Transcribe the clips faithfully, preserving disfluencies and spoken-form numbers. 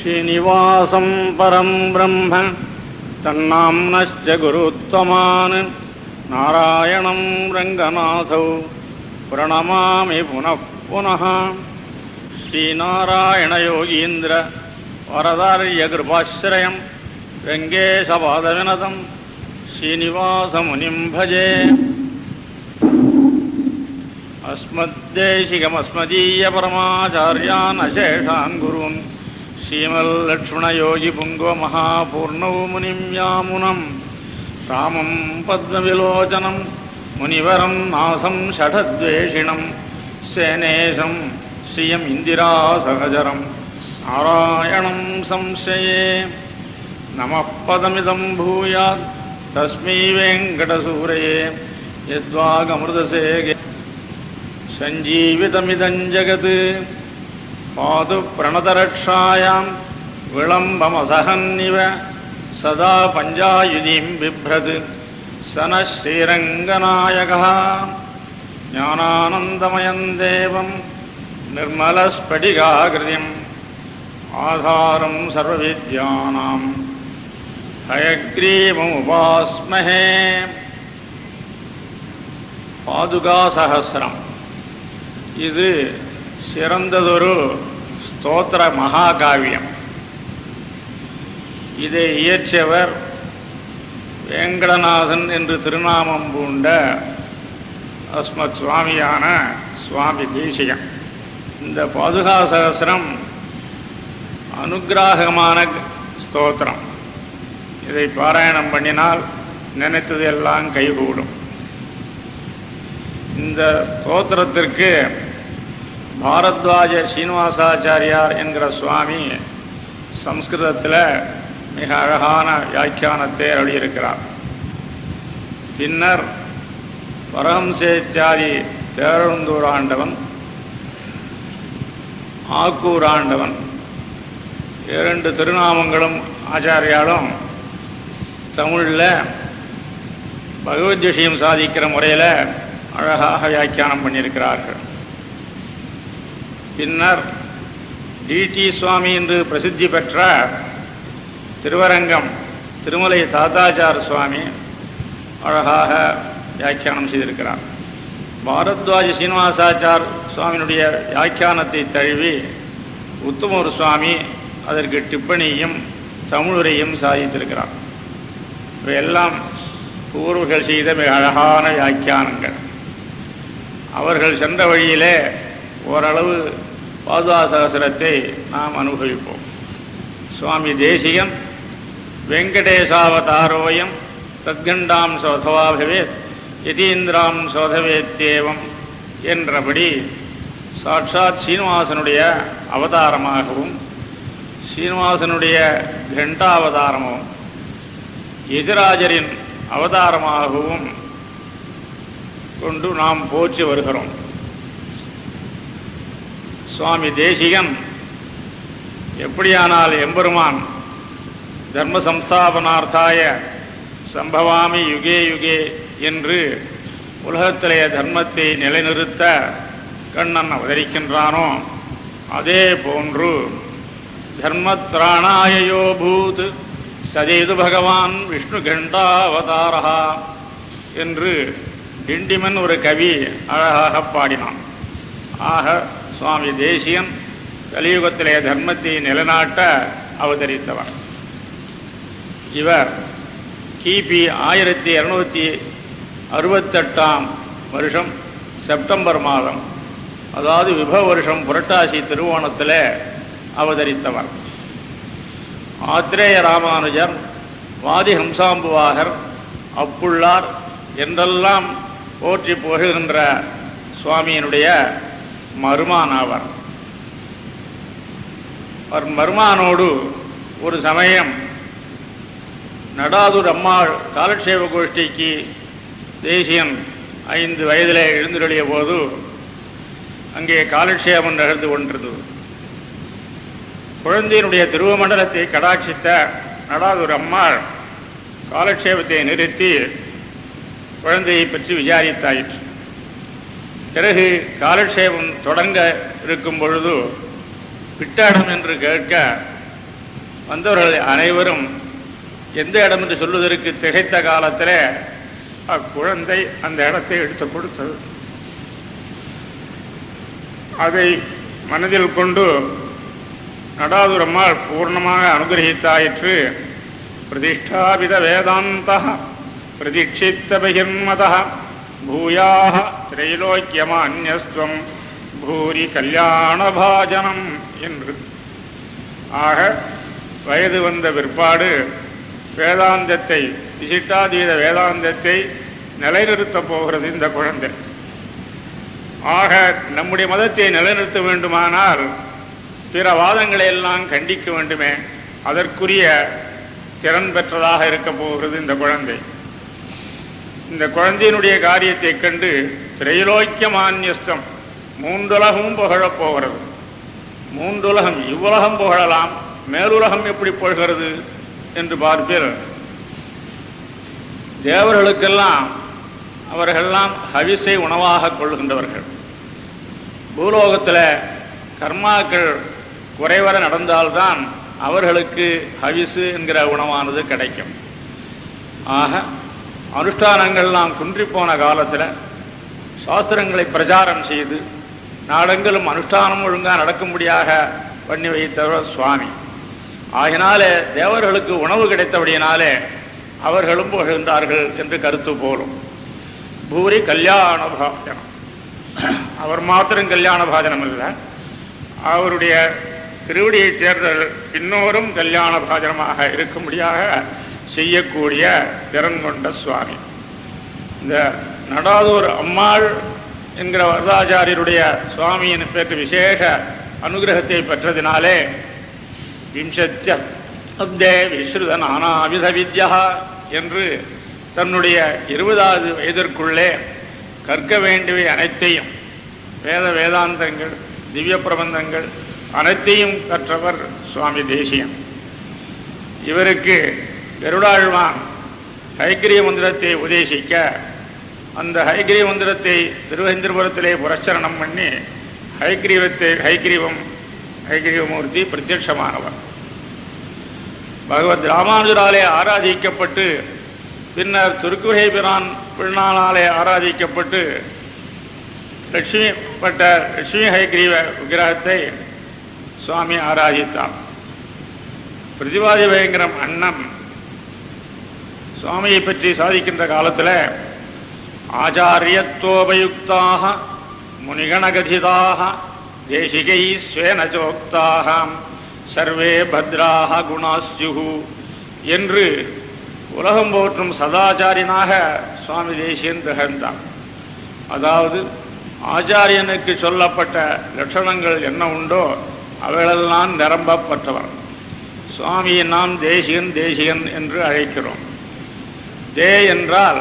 श्रीनिवासं परं ब्रह्म तन्नाम्नश्च गुरुत्तमान् नारायणं रङ्गनाथौ प्रणमामि पुनः पुनः। श्रीनारायणयोगीन्द्र वरदार्यकृपाश्रयं रङ्गेशपादविनतं श्रीनिवासमुनिं भजे। अस्मद्देशिकमस्मदीयपरमाचार्यान् अशेषान् गुरून् श्रीमल्लक्ष्मणयोगिपुङ्गवमहापूर्णौ मुनिं यामुनं रामं पद्मविलोचनं मुनिवरं नासं षठद्वेषिणं सेनेशं श्रियम् इन्दिरासहचरं नारायणं संश्रये। नमः पदमिदं भूयात् तस्मै वेङ्कटसूरये यद्वागमृतसेगे सञ्जीवितमिदं जगत् पातु प्रणतरक्षायां विलम्बमसहन्निव सदा पञ्चायुधिं बिभ्रत् सनः श्रीरङ्गनायकः। ज्ञानानन्दमयं देवं निर्मलस्फटिकाकृतिम् आधारं सर्वविद्यानां हयग्रीवमुपास्महे। पादुकासहस्रम् இது சிறந்ததொரு ஸ்தோத்திர மகாகாவியம். இதை இயற்றியவர் வேங்கடநாதன் என்று திருநாமம் பூண்ட அஸ்மத் சுவாமியான சுவாமி தேசிகன். இந்த பாதுகா சகஸ்ரம் அனுக்கிராகமான ஸ்தோத்திரம். இதை பாராயணம் பண்ணினால் நினைத்தது எல்லாம் கைகூடும். இந்த ஸ்தோத்திரத்திற்கு பாரத்வாஜ ஸ்ரீனிவாசாச்சாரியார் என்கிற சுவாமி சம்ஸ்கிருதத்தில் மிக அழகான வியாக்கியானத்தை அருளியிருக்கிறார். பின்னர் பரஹம்சேத்யாதி தேரழுந்தூர் ஆண்டவன், ஆக்கூர் ஆண்டவன் இரண்டு திருநாமங்களும் ஆச்சாரியாலும் தமிழில் பகவத் விஷயம் சாதிக்கிற முறையில் அழகாக வியாக்கியானம் பண்ணியிருக்கிறார்கள். பின்னர் டிடி சுவாமி என்று பிரசித்தி பெற்ற திருவரங்கம் திருமலை தாத்தாச்சார சுவாமி அழகாக வியாக்கியானம் செய்திருக்கிறார். பாரத்வாஜ ஸ்ரீனிவாசாச்சார் சுவாமியினுடைய வியாக்கியானத்தை தழுவி உத்தமர் சுவாமி அதற்கு டிப்பணியும் தமிழுரையும் சாதித்திருக்கிறார். இவையெல்லாம் பூர்வர்கள் செய்த மிக அழகான வியாக்கியானங்கள். அவர்கள் சென்ற வழியிலே ஓரளவு பாதுகா சகஸ்ரத்தை நாம் அனுபவிப்போம். சுவாமி தேசிகன் வெங்கடேசாவதாரோயம் தத்கண்டாம் சோதவாபவேத் யதீந்திராம் சோதவேத்தேவம் என்றபடி சாட்சாத் சீனிவாசனுடைய அவதாரமாகவும் சீனிவாசனுடைய கண்டாவதாரமும் எதிராஜரின் அவதாரமாகவும் கொண்டு நாம் போற்றி வருகிறோம். சுவாமி தேசிகன் எப்படியானால் எம்பெருமான் தர்ம சம்ஸ்தாபனார்த்தாய சம்பவாமி யுகே யுகே என்று உலகத்திலே தர்மத்தை நிலைநிறுத்த கண்ணன் அவதரிக்கின்றானோ அதே போன்று தர்மத்ராணாயோ பூத் சதேது பகவான் விஷ்ணு கண்டாவதாரா என்று டிண்டிமன் ஒரு கவி அழகாக பாடினான். ஆக சுவாமி தேசிகன் கலியுகத்திலே தர்மத்தை நிலைநாட்ட அவதரித்தவர். இவர் கிபி ஆயிரத்தி இருநூற்றி அறுபத்தெட்டாம் வருஷம் செப்டம்பர் மாதம், அதாவது விபவ வருஷம் புரட்டாசி திருவோணத்தில் அவதரித்தவர். ஆத்ரேய ராமானுஜர், வாதி ஹம்சாம்புவாகர், அப்புள்ளார் என்றெல்லாம் போற்றி போகின்ற சுவாமியினுடைய மருமானாவர். அவர் மருமானோடு ஒரு சமயம் நடாதுர் அம்மாள் காலட்சேப கோஷ்டிக்கு தேசியன் ஐந்து வயதிலே எழுந்தருளிய போது அங்கே காலட்சேபம் நிகழ்ந்து கொண்டிருந்தது. குழந்தையினுடைய திருவமண்டலத்தை கடாட்சித்த நடாதுர் அம்மாள் காலட்சேபத்தை நிறுத்தி குழந்தையை பற்றி விசாரித்தாயிற்று. பிறகு காலட்சேபம் தொடங்க இருக்கும் பொழுது பிட்டாடம் என்று கேட்க வந்தவர்கள் அனைவரும் எந்த இடம் என்று சொல்வதற்கு திகைத்த காலத்தில் அக்குழந்தை அந்த இடத்தை எடுத்து கொடுத்தது. அதை மனதில் கொண்டு நடாதுரம்மாள் பூர்ணமாக அனுகிரகித்தாயிற்று. பிரதிஷ்டாபித வேதாந்த பிரதீட்சித்த பகிர்மத பூயாக திரைலோக்கியமான்யஸ்வம் பூரி கல்யாண பாஜனம் என்று. ஆக வயது வந்த பிற்பாடு வேதாந்தத்தை, விசிஷ்டாதீத வேதாந்தத்தை நிலைநிறுத்தப் போகிறது இந்த குழந்தை. ஆக நம்முடைய மதத்தை நிலைநிறுத்த வேண்டுமானால் பிற வாதங்களை எல்லாம் கண்டிக்க வேண்டுமே, அதற்குரிய திறன் பெற்றதாக இருக்க போகிறது இந்த குழந்தை. இந்த குழந்தையினுடைய காரியத்தை கண்டு திரைலோக்கிய மான்யஸ்தம், மூன்றுலகமும் புகழப் போகிறது. மூன்றுலகம், இவ்வுலகம் புகழலாம், மேலுலகம் எப்படி புகழ்கிறது என்று பார்ப்பீர். தேவர்களுக்கெல்லாம் அவர்களெல்லாம் ஹவிஸை உணவாக கொள்கின்றவர்கள். பூலோகத்தில் கர்மாக்கள் குறைவர நடந்தால்தான் அவர்களுக்கு ஹவிஸு என்கிற உணவானது கிடைக்கும். ஆக அனுஷ்டானங்கள்லாம் குன்றிப்போன காலத்தில் சாஸ்திரங்களை பிரச்சாரம் செய்து நாடெங்கிலும் அனுஷ்டானம் ஒழுங்காக நடக்கும்படியாக பண்ணி வைத்தவர் சுவாமி. ஆகினாலே தேவர்களுக்கு உணவு கிடைத்தபடியினாலே அவர்களும் புகழ்ந்தார்கள் என்று கருத்து போலும். பூரி கல்யாண பாஜனம், அவர் மாத்திரம் கல்யாண பாஜனம் இல்லை, அவருடைய திருவடியைச் சேர்ந்த இன்னொரும் கல்யாண பாஜனமாக இருக்கும்படியாக செய்யக்கூடிய திறன் கொண்ட சுவாமி. இந்த நடாதூர் அம்மாள் என்கிற வரதாச்சாரியருடைய சுவாமியின் பேருக்கு விசேஷ அனுகிரகத்தை பெற்றதினாலே விம்சத்ய அப்தே விஸ்ருத நானாவித வித்யா என்று தன்னுடைய இருபதாவது வயதிற்குள்ளே கற்க வேண்டியவை அனைத்தையும், வேத வேதாந்தங்கள், திவ்ய பிரபந்தங்கள் அனைத்தையும் கற்றவர் சுவாமி தேசியன். இவருக்கு கருடாழ்வான் ஹைகிரிய மந்திரத்தை உபதேசிக்க அந்த ஹைகிரிய மந்திரத்தை திருவேந்திரபுரத்திலே புரச்சரணம் பண்ணி ஹைகிரீவத்தை ஹைகிரீவம் ஹைகிரீவமூர்த்தி பிரத்யட்சமானவர். பகவத் ராமானுஜராலே ஆராதிக்கப்பட்டு பின்னர் திருக்குகை பிரான் பிள்ளானாலே ஆராதிக்கப்பட்டு லட்சுமி பட்ட லட்சுமி ஹைகிரீவ விக்கிரகத்தை சுவாமி ஆராதித்தார். பிரதிபாதி பயங்கரம் அண்ணம் சுவாமியை பற்றி சாதிக்கின்ற காலத்தில் ஆச்சாரியத்துவோபயுக்தாக முனிகணகதிதாக தேசிகை ஸ்வேனச்சோக்தாக சர்வே பத்ராக குணாஸ்யுகு என்று உலகம் போற்றும் சதாச்சாரியனாக சுவாமி தேசியன் திகழ்ந்தார். அதாவது ஆச்சாரியனுக்கு சொல்லப்பட்ட லட்சணங்கள் என்ன உண்டோ அவைகளெல்லாம் நிரம்பப்பட்டவர். சுவாமியை நாம் தேசிகன் தேசிகன் என்று அழைக்கிறோம். தே என்றால்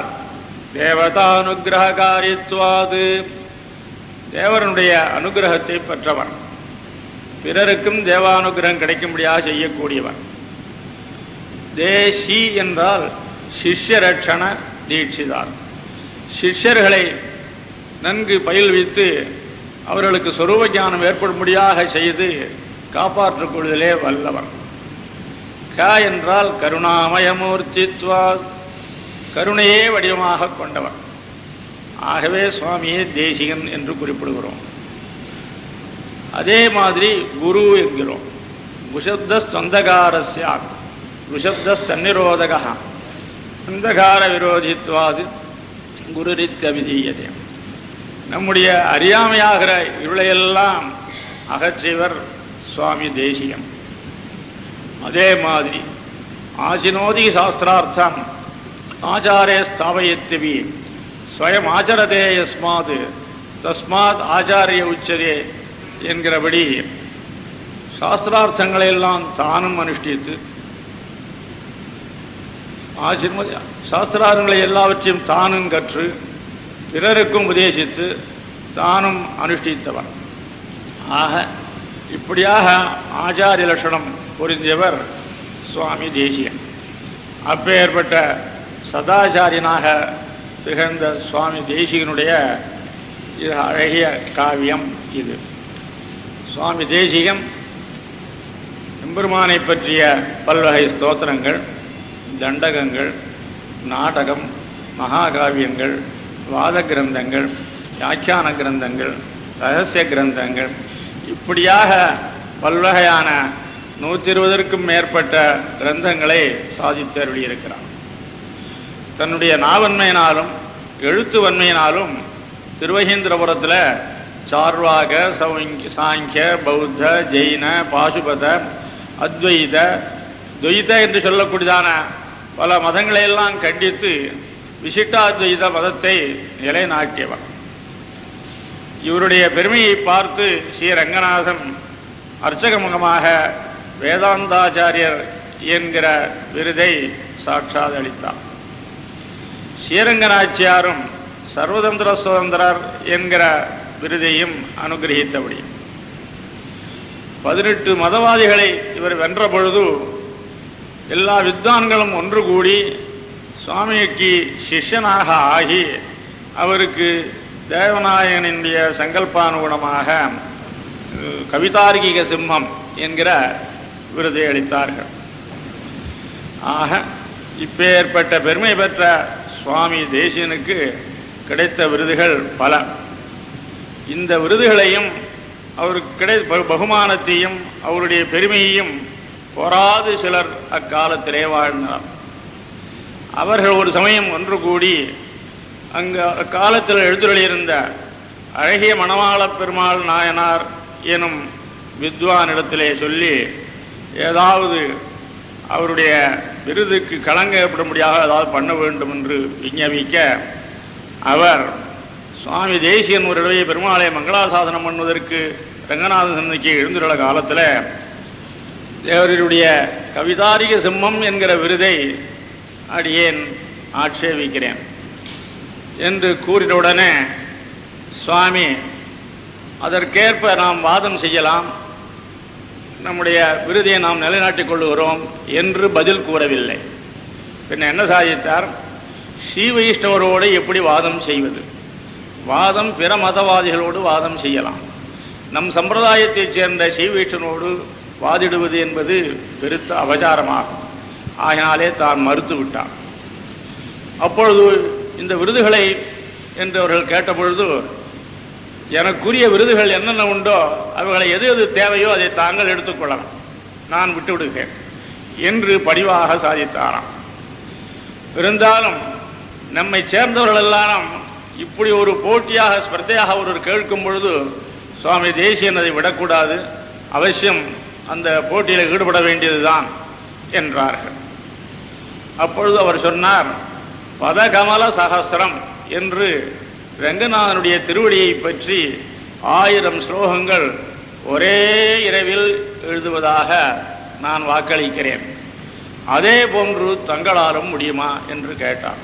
தேவதானுகிரகாரித்வாது, தேவனுடைய அனுகிரகத்தை பெற்றவர், பிறருக்கும் தேவானுகிரகம் கிடைக்கும்படியாக செய்யக்கூடியவர். தேசி என்றால் சிஷ்ய ரட்சண தீட்சிதார், சிஷ்யர்களை நன்கு பயில்வித்து அவர்களுக்கு சொரூப ஞானம் ஏற்படும்படியாக செய்து காப்பாற்றிக் கொள்வதிலே வல்லவர். க என்றால் கருணாமயமூர்த்தித்வா, கருணையே வடிவமாக கொண்டவர். ஆகவே சுவாமியே தேசிகன் என்று குறிப்பிடுகிறோம். அதே மாதிரி குரு என்கிறோம். குஷப்தஸ்தந்தகாரஸ்யாத் குஷப்தஸ்தன்னிரோதக அந்தகார விரோதித்வாது குருரித்யவிதீயதே. நம்முடைய அறியாமையாகிற இருளையெல்லாம் அகற்றிவர் சுவாமி தேசிகன். அதே மாதிரி ஆசினோதி சாஸ்திரார்த்தம் ஆச்சாரே ஸ்தாபயத்திவி ஸ்வயம் ஆச்சரதே யஸ்மாத் தஸ்மாத் ஆச்சாரிய உச்சதே என்கிறபடி சாஸ்திரார்த்தங்களையெல்லாம் தானும் அனுஷ்டித்து, ஆசிர்ம சாஸ்திரார்த்தங்களை எல்லாவற்றையும் தானும் கற்று பிறருக்கும் உபதேசித்து தானும் அனுஷ்டித்தவர். ஆக இப்படியாக ஆச்சாரிய லட்சணம் பொருந்தியவர் சுவாமி தேசிகன். அப்பேற்பட்ட சதாச்சாரியனாக திகழ்ந்த சுவாமி தேசிகனுடைய இது அழகிய காவியம் இது. சுவாமி தேசிகன் எம்பெருமானை பற்றிய பல்வகை ஸ்தோத்திரங்கள், தண்டகங்கள், நாடகம், மகாகாவியங்கள், வாத கிரந்தங்கள், வியாக்கியான கிரந்தங்கள், ரகசிய கிரந்தங்கள், இப்படியாக பல்வகையான நூற்றி இருபதற்கும் மேற்பட்ட கிரந்தங்களை சாதித்து அருளியிருக்கிறார். தன்னுடைய நாவன்மையினாலும் எழுத்து வன்மையினாலும் திருவகீந்திரபுரத்தில் சார்வாக, சௌங்க சாங்கிய, பௌத்த, ஜெயின, பாசுபத, அத்வைத, துவைத என்று சொல்லக்கூடியதான பல மதங்களையெல்லாம் கண்டித்து விசிட்டாத்வைத மதத்தை நிலைநாட்டியவர். இவருடைய பெருமையை பார்த்து ஸ்ரீ ரங்கநாதன் அர்ச்சகமுகமாக வேதாந்தாச்சாரியர் என்கிற விருதை சாட்சாத் அளித்தார். ஸ்ரீரங்கநாச்சியாரும் சர்வதந்திர சுதந்திரர் என்கிற விருதையும் அனுகிரகித்தபடி பதினெட்டு மதவாதிகளை இவர் வென்ற பொழுது எல்லா வித்வான்களும் ஒன்று கூடி சுவாமிக்கு சிஷ்யனாக ஆகி அவருக்கு தேவநாயகனுடைய சங்கல்பானுகுணமாக கவிதார்க்கிக சிம்மம் என்கிற விருதை அளித்தார்கள். ஆக இப்பேற்பட்ட பெருமை பெற்ற சுவாமி தேசிகனுக்கு கிடைத்த விருதுகள் பல. இந்த விருதுகளையும் அவருக்கு கிடை பகுமானத்தையும் அவருடைய பெருமையையும் பொறாது சிலர் அக்காலத்திலே வாழ்ந்தனர். அவர்கள் ஒரு சமயம் ஒன்று கூடி அங்கு அக்காலத்தில் எழுந்தருளியிருந்த அழகிய மணவாள பெருமாள் நாயனார் எனும் வித்வானிடத்திலே சொல்லி ஏதாவது அவருடைய விருதுக்கு களங்க ஏற்படும்படியாக ஏதாவது பண்ண வேண்டும் என்று விஞ்ஞாபிக்க அவர் சுவாமி தேசிகன் ஒரு இடையே பெருமாளை மங்களாசாசனம் பண்ணுவதற்கு ரங்கநாதன் சன்னதிக்கு எழுந்துள்ள காலத்தில் தேவருடைய கவிதாரிக சிம்மம் என்கிற விருதை அடியேன் ஆட்சேபிக்கிறேன் என்று கூறினவுடனே சுவாமி அதற்கேற்ப நாம் வாதம் செய்யலாம், நம்முடைய விருதியை நாம் நிலைநாட்டிக் கொள்ளுகிறோம் என்று பதில் கூறவில்லை. பின்ன என்ன சாதித்தார்? ஸ்ரீ வைஷ்ணவரோடு எப்படி வாதம் செய்வது? வாதம் பிற மதவாதிகளோடு வாதம் செய்யலாம். நம் சம்பிரதாயத்தைச் சேர்ந்த ஸ்ரீ வைஷ்ணவரோடு வாதிடுவது என்பது பெருத்த அபச்சாரமாகும். ஆகினாலே தான் மறுத்து விட்டார். அப்பொழுது இந்த விருதுகளை என்று அவர்கள் கேட்டபொழுது எனக்குரிய விருதுகள் என்னென்ன உண்டோ அவைகளை எது எது தேவையோ அதை தாங்கள் எடுத்துக்கொள்ளலாம், நான் விட்டு விடுகிறேன் என்று பணிவாக சாதித்தாராம். இருந்தாலும் நம்மை சேர்ந்தவர்கள் எல்லாரும் இப்படி ஒரு போட்டியாக ஸ்பர்தையாக ஒருவர் கேட்கும் பொழுது சுவாமி தேசிகன் அதை விடக்கூடாது, அவசியம் அந்த போட்டியில் ஈடுபட வேண்டியதுதான் என்றார்கள். அப்பொழுது அவர் சொன்னார், பதகமல சகசிரம் என்று ரங்கநாதனுடைய திருவடியை பற்றி ஆயிரம் ஸ்லோகங்கள் ஒரே இரவில் எழுதுவதாக நான் வாக்களிக்கிறேன், அதே போன்று தங்களாலும் முடியுமா என்று கேட்டார்.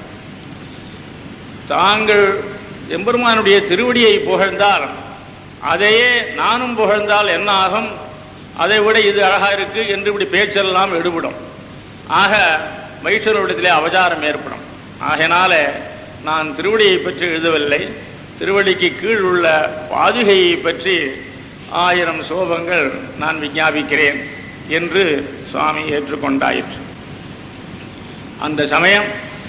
தாங்கள் எம்பெருமானுடைய திருவடியை புகழ்ந்தால் அதையே நானும் புகழ்ந்தால் என்ன ஆகும்? அதை விட இது அழகா இருக்கு என்று இப்படி பேச்செல்லாம் எடுபடும். ஆக வைஷ்ணவரிடத்திலே அவதாரம் ஏற்படும். ஆகையினால நான் திருவடியை பற்றி எழுதவில்லை, திருவடிக்கு கீழ் உள்ள பாதுகையை பற்றி ஆயிரம் சோபங்கள் நான் விஞ்ஞாபிக்கிறேன் என்று சுவாமி ஏற்றுக்கொண்டாயிற்று. அந்த சமயம்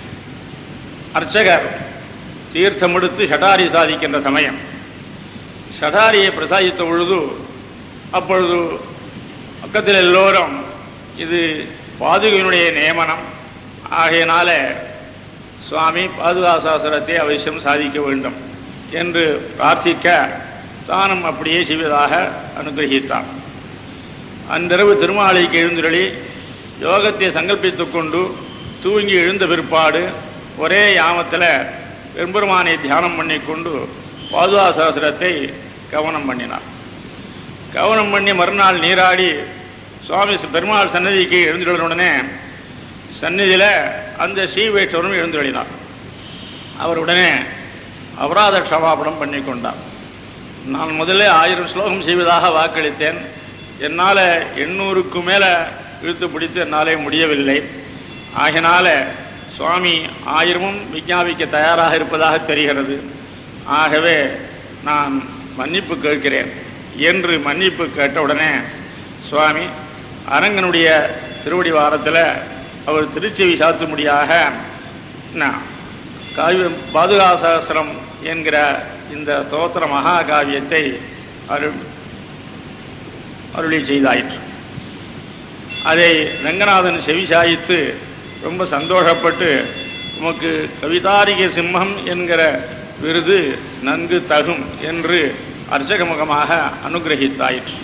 அர்ச்சகர் தீர்த்தம் எடுத்து ஷடாரி சாதிக்கின்ற சமயம். ஷடாரியை பிரசாதித்த பொழுது அப்பொழுது பக்கத்தில் எல்லோரும் இது பாதுகையினுடைய நியமனம், ஆகையினால சுவாமி பாதுகாசாசனத்தை அவசியம் சாதிக்க வேண்டும் என்று பிரார்த்திக்க தானும் அப்படியே செய்வதாக அனுகிரகித்தார். அன்றிரவு திருமாலைக்கு எழுந்தருளி யோகத்தை சங்கல்பித்துக் கொண்டு தூங்கி எழுந்த பிற்பாடு ஒரே யாமத்தில் பெரும்பெருமானை தியானம் பண்ணி கொண்டு பாதுகாசாசனத்தை கவனம் பண்ணினார். கவனம் பண்ணி மறுநாள் நீராடி சுவாமி பெருமாள் சன்னதிக்கு எழுந்துள்ளவுடனே சந்நிதியில் அந்த ஸ்ரீ வைஷ்ணவரும் எழுந்துள்ளினார். அவர் உடனே அபராத க்ஷமாபணம் பண்ணி கொண்டார். நான் முதல்ல ஆயிரம் ஸ்லோகம் செய்வதாக வாக்களித்தேன், என்னால் எண்ணூறுக்கு மேலே இழுத்து பிடித்து என்னாலே முடியவில்லை. ஆகினால சுவாமி ஆயிரமும் விஞ்ஞாபிக்க தயாராக இருப்பதாக தெரிகிறது, ஆகவே நான் மன்னிப்பு கேட்கிறேன் என்று மன்னிப்பு கேட்டவுடனே சுவாமி அரங்கனுடைய திருவடி வாரத்தில் அவர் திருச்செவி சாத்தும்படியாக காவியம் பாதுகா சகஸ்ரம் என்கிற இந்த ஸ்தோத்திர மகா காவியத்தை அருள் அருளி செய்தாயிற்று. அதை ரங்கநாதன் செவி சாய்த்து ரொம்ப சந்தோஷப்பட்டு உமக்கு கவிதாரிக சிம்மம் என்கிற விருது நன்கு தகும் என்று அர்ச்சகமுகமாக அனுகிரகித்தாயிற்று.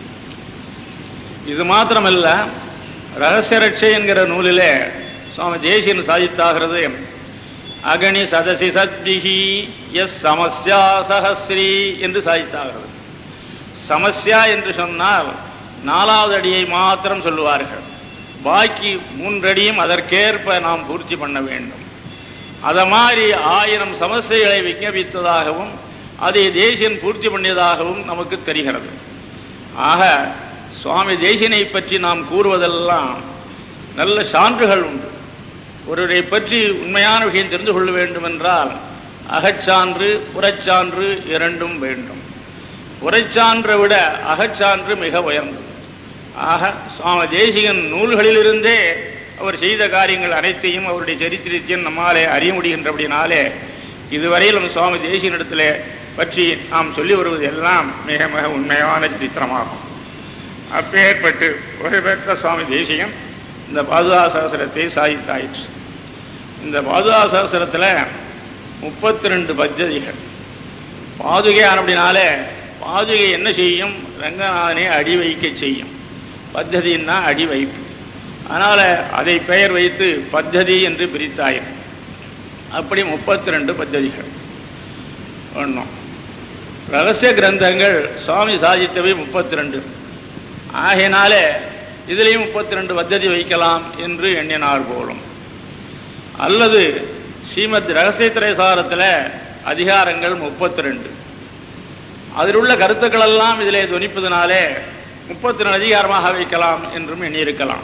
இது மாத்திரமல்ல, ரகசிய ரட்சை என்கிற நூலிலே சுவாமி தேசியன் சாதித்தாகிறது, அகணி சதசி சத்பிகி எஸ் சமஸ்யா சஹஸ்ரீ என்று சாதித்தாகிறது. சமஸ்யா என்று சொன்னால் நாலாவது அடியை மாத்திரம் சொல்லுவார்கள், பாக்கி மூன்றடியும் அதற்கேற்ப நாம் பூர்த்தி பண்ண வேண்டும். அதை மாதிரி ஆயிரம் சமஸ்யைகளை விஞ்ஞபித்ததாகவும் அதை தேசியன் பூர்த்தி பண்ணியதாகவும் நமக்கு தெரிகிறது. ஆக சுவாமி தேசியனை பற்றி நாம் கூறுவதெல்லாம் நல்ல சான்றுகள் உண்டு. ஒருவரை பற்றி உண்மையான விஷயம் தெரிந்து கொள்ள வேண்டும் என்றால் அகச்சான்று புறச்சான்று இரண்டும் வேண்டும். புறச்சான்றை விட அகச்சான்று மிக உயர்ந்தது. ஆக சுவாமி தேசிகன் நூல்களிலிருந்தே அவர் செய்த காரியங்கள் அனைத்தையும் அவருடைய சரித்திரத்தையும் நம்மாலே அறிய முடிகின்றபடினாலே இதுவரையிலும் சுவாமி தேசிகனிடத்திலே பற்றி நாம் சொல்லி வருவது எல்லாம் மிக மிக உண்மையான சரித்திரமாகும். அப்பேற்பட்டு ஒரு பெற்ற சுவாமி தேசிகன் இந்த பாதுகா சகஸ்ரத்தை சாதித்தாயிற்று. இந்த பாதுகா சகஸ்ரத்தில் முப்பத்தி ரெண்டு பத்ததிகள். பாதுகை அப்படினாலே பாதுகை என்ன செய்யும்? ரங்கநாதனை அடி வைக்க செய்யும். பத்ததின்னா அடி வைப்பு. அதனால் அதை பெயர் வைத்து பத்ததி என்று பிரித்தாயிற்று. அப்படி முப்பத்தி ரெண்டு பத்ததிகள். ஒன்றும் ரகசிய கிரந்தங்கள் சுவாமி சாதித்தவை முப்பத்தி ரெண்டு. ஆகையினாலே இதிலையும் முப்பத்தி ரெண்டு பத்ததி வைக்கலாம் என்று எண்ணினார் போலும். அல்லது ஸ்ரீமத் ரகசிய திரைசாரத்தில் அதிகாரங்கள் முப்பத்தி ரெண்டு. அதில் உள்ள கருத்துக்களெல்லாம் இதிலே துணிப்பதனாலே முப்பத்தி ரெண்டு அதிகாரமாக வைக்கலாம் என்றும் எண்ணியிருக்கலாம்.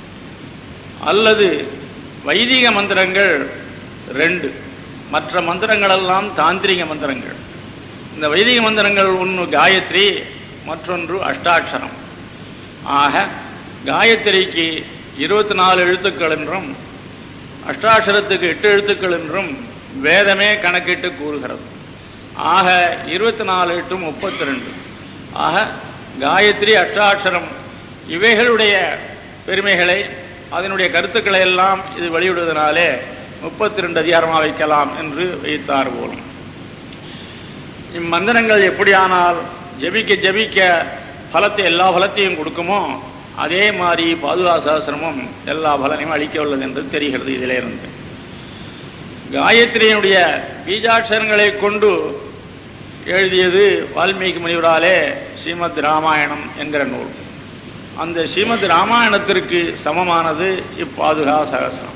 அல்லது வைதிக மந்திரங்கள் ரெண்டு, மற்ற மந்திரங்களெல்லாம் தாந்திரிக மந்திரங்கள். இந்த வைதிக மந்திரங்கள் ஒன்று காயத்ரி, மற்றொன்று அஷ்டாட்சரம். ஆக காயத்ரிக்கு இருபத்தி நாலு எழுத்துக்கள் என்றும் அஷ்டாட்சரத்துக்கு எட்டு எழுத்துக்கள் என்றும் வேதமே கணக்கிட்டு கூறுகிறது. ஆக இருபத்தி நாலு எட்டு முப்பத்தி ரெண்டு. ஆக காயத்ரி அஷ்டாட்சரம் இவைகளுடைய பெருமைகளை அதனுடைய கருத்துக்களை எல்லாம் இது வெளியிடுவதனாலே முப்பத்தி ரெண்டு அதிகாரமாக வைக்கலாம் என்று வைத்தார் போலும். இம்மந்திரங்கள் எப்படியானால் ஜபிக்க ஜபிக்க பலத்தை எல்லா பலத்தையும் கொடுக்குமோ அதே மாதிரி பாதுகா சகஸ்ரமும் எல்லா பலனையும் அளிக்க உள்ளது என்று தெரிகிறது. இதிலிருந்து காயத்ரியினுடைய பீஜாட்சரங்களை கொண்டு எழுதியது வால்மீகி முனிவராலே ஸ்ரீமத் ராமாயணம் என்கிற நூல். அந்த ஸ்ரீமத் ராமாயணத்திற்கு சமமானது இப்பாதுகா சகஸ்ரம்.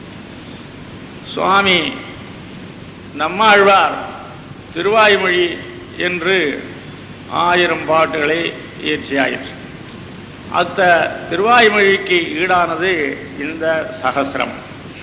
சுவாமி நம்மாழ்வார் திருவாய்மொழி என்று ஆயிரம் பாட்டுகளை இயற்றியாயிற்று. அத்த திருவாய்மொழிக்கு ஈடானது இந்த சகஸ்ரம்.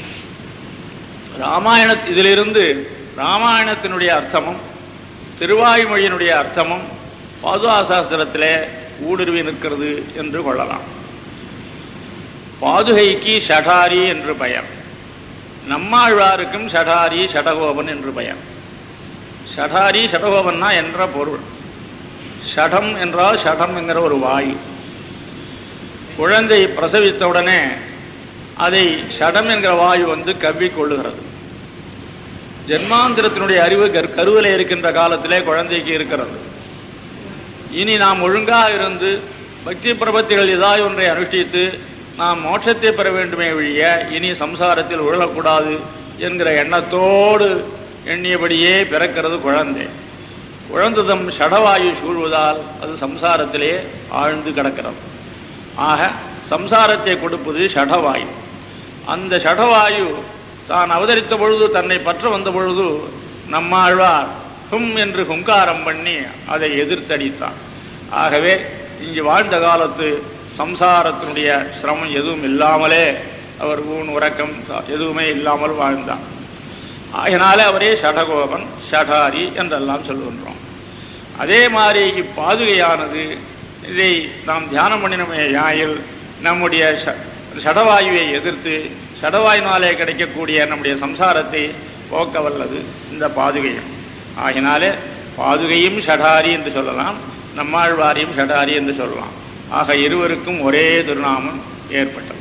ராமாயண இதிலிருந்து ராமாயணத்தினுடைய அர்த்தமும் திருவாய்மொழியினுடைய அர்த்தமும் பாதுகா சகஸ்ரத்திலே ஊடுருவி நிற்கிறது என்று கொள்ளலாம். பாதுகைக்கு ஷடாரி என்று பெயர். நம்மாழ்வாருக்கும் ஷடாரி ஷடகோபன் என்று பெயர். ஷடாரி ஷடகோபன்னா என்ற பொருள். ஷடம் என்றால் ஷடம் என்கிற ஒரு வாயு. குழந்தை பிரசவித்தவுடனே அதை ஷடம் என்கிற வாயு வந்து கவ்விக்கொள்ளுகிறது. ஜென்மாந்திரத்தினுடைய அறிவு கருவிலே இருக்கின்ற காலத்திலே குழந்தைக்கு இருக்கிறது. இனி நாம் ஒழுங்காக இருந்து பக்தி பிரபத்திகள் ஏதாவது ஒன்றை அனுஷ்டித்து நாம் மோட்சத்தை பெற வேண்டுமே ஒழிய இனி சம்சாரத்தில் உழக்கூடாது என்கிற எண்ணத்தோடு எண்ணியபடியே பிறக்கிறது குழந்தை. குழந்ததம் ஷடவாயு சூழ்வதால் அது சம்சாரத்திலே ஆழ்ந்து கிடக்கிறது. ஆக சம்சாரத்தை கொடுப்பது ஷடவாயு. அந்த ஷடவாயு தான் அவதரித்த பொழுது தன்னை பற்ற வந்த பொழுது நம்மாழ்வார் ஹும் என்று ஹுங்காரம் பண்ணி அதை எதிர்த்தடித்தான். ஆகவே இங்கு வாழ்ந்த காலத்து சம்சாரத்தினுடைய சிரமம் எதுவும் இல்லாமலே அவர் ஊன் உறக்கம் எதுவுமே இல்லாமல் வாழ்ந்தார். ஆகினாலே அவரே ஷடகோபன் ஷடாரி என்றெல்லாம் சொல்லுகின்றோம். அதே மாதிரி இப்பாதுகையானது இதை நாம் தியானம் பண்ணினமே யாயில் நம்முடைய சடவாயுவை எதிர்த்து சடவாயினாலே கிடைக்கக்கூடிய நம்முடைய சம்சாரத்தை போக்க வல்லது இந்த பாதுகையும். ஆகினாலே பாதுகையும் ஷடாரி என்று சொல்லலாம், நம்மாழ்வாரையும் ஷடாரி என்று சொல்லலாம். ஆக இருவருக்கும் ஒரே திருநாமம் ஏற்பட்டது.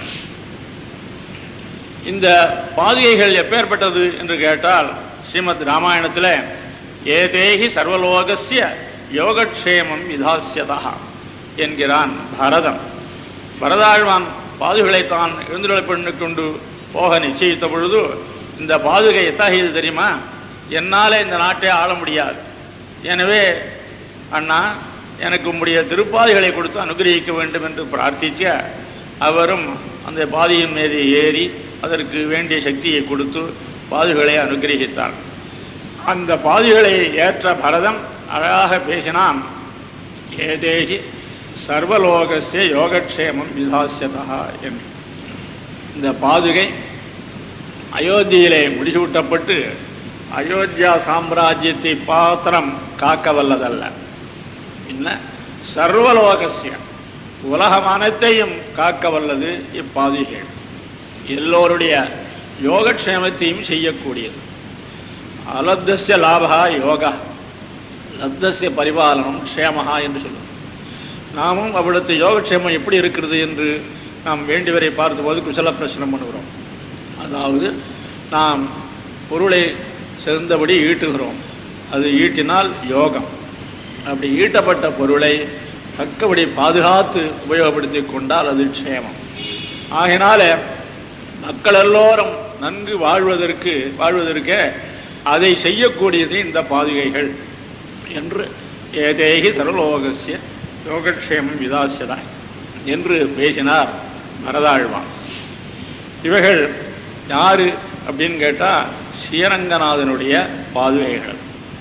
இந்த பாதுகைகள் எப்பேற்பட்டது என்று கேட்டால், ஸ்ரீமத் ராமாயணத்தில் ஏதேகி சர்வலோகஸ்ய யோகக்ஷேமம் விதாஸ்யதா என்கிறான் பரதன். பரதாழ்வான் பாதுகளை தான் எழுந்துள்ள பெண்ணு கொண்டு போக நிச்சயித்த பொழுது, இந்த பாதுகை எத்தகையது தெரியுமா? என்னால் இந்த நாட்டை ஆள முடியாது, எனவே அண்ணா எனக்கு உம்முடைய திருப்பாதைகளை கொடுத்து அனுகிரகிக்க வேண்டும் என்று பிரார்த்திக்க, அவரும் அந்த பாதையின் மீது ஏறி அதற்கு வேண்டிய சக்தியை கொடுத்து பாதுகளை அனுகிரகித்தார். அந்த பாதுகளை ஏற்ற பரதம் அழகாக பேசினான். ஏதேகி சர்வலோகஸ்ய யோகக்ஷேமம் விதாஸ்யதா என்று. இந்த பாதுகை அயோத்தியிலே முடிசூட்டப்பட்டு அயோத்தியா சாம்ராஜ்யத்தை பாத்திரம் காக்க வல்லதல்ல, என்ன சர்வலோகஸ்ய உலகம் அனைத்தையும் காக்க வல்லது இப்பாதுகை. எல்லோருடைய யோகக்ஷேமத்தையும் செய்யக்கூடியது. அலப்தஸ்ய லாபா யோகா, லப்தஸ்ய பரிபாலனம் க்ஷேமஹா என்று சொல்லுவோம். நாமும் அவ்விடத்து யோகக்ஷேமம் எப்படி இருக்கிறது என்று நாம் வேண்டியவரை பார்த்தபோது குசல பிரச்சனை பண்ணுகிறோம். அதாவது நாம் பொருளை சிறந்தபடி ஈட்டுகிறோம், அது ஈட்டினால் யோகம். அப்படி ஈட்டப்பட்ட பொருளை தக்கபடி பாதுகாத்து உபயோகப்படுத்தி கொண்டால் அது க்ஷேமம். ஆகினால மக்கள் எல்லோரும் நன்கு வாழ்வதற்கு வாழ்வதற்கு அதை செய்யக்கூடியது இந்த பாதுகைகள் என்று ஏதேகி சர்வலோகஸ்ய யோகக்ஷேமம் விதாஸ்யதா என்று பேசினார் பரதாழ்வான். இவைகள் யாரு அப்படின்னு கேட்டால் ஸ்ரீரங்கநாதனுடைய பாதுகைகள்.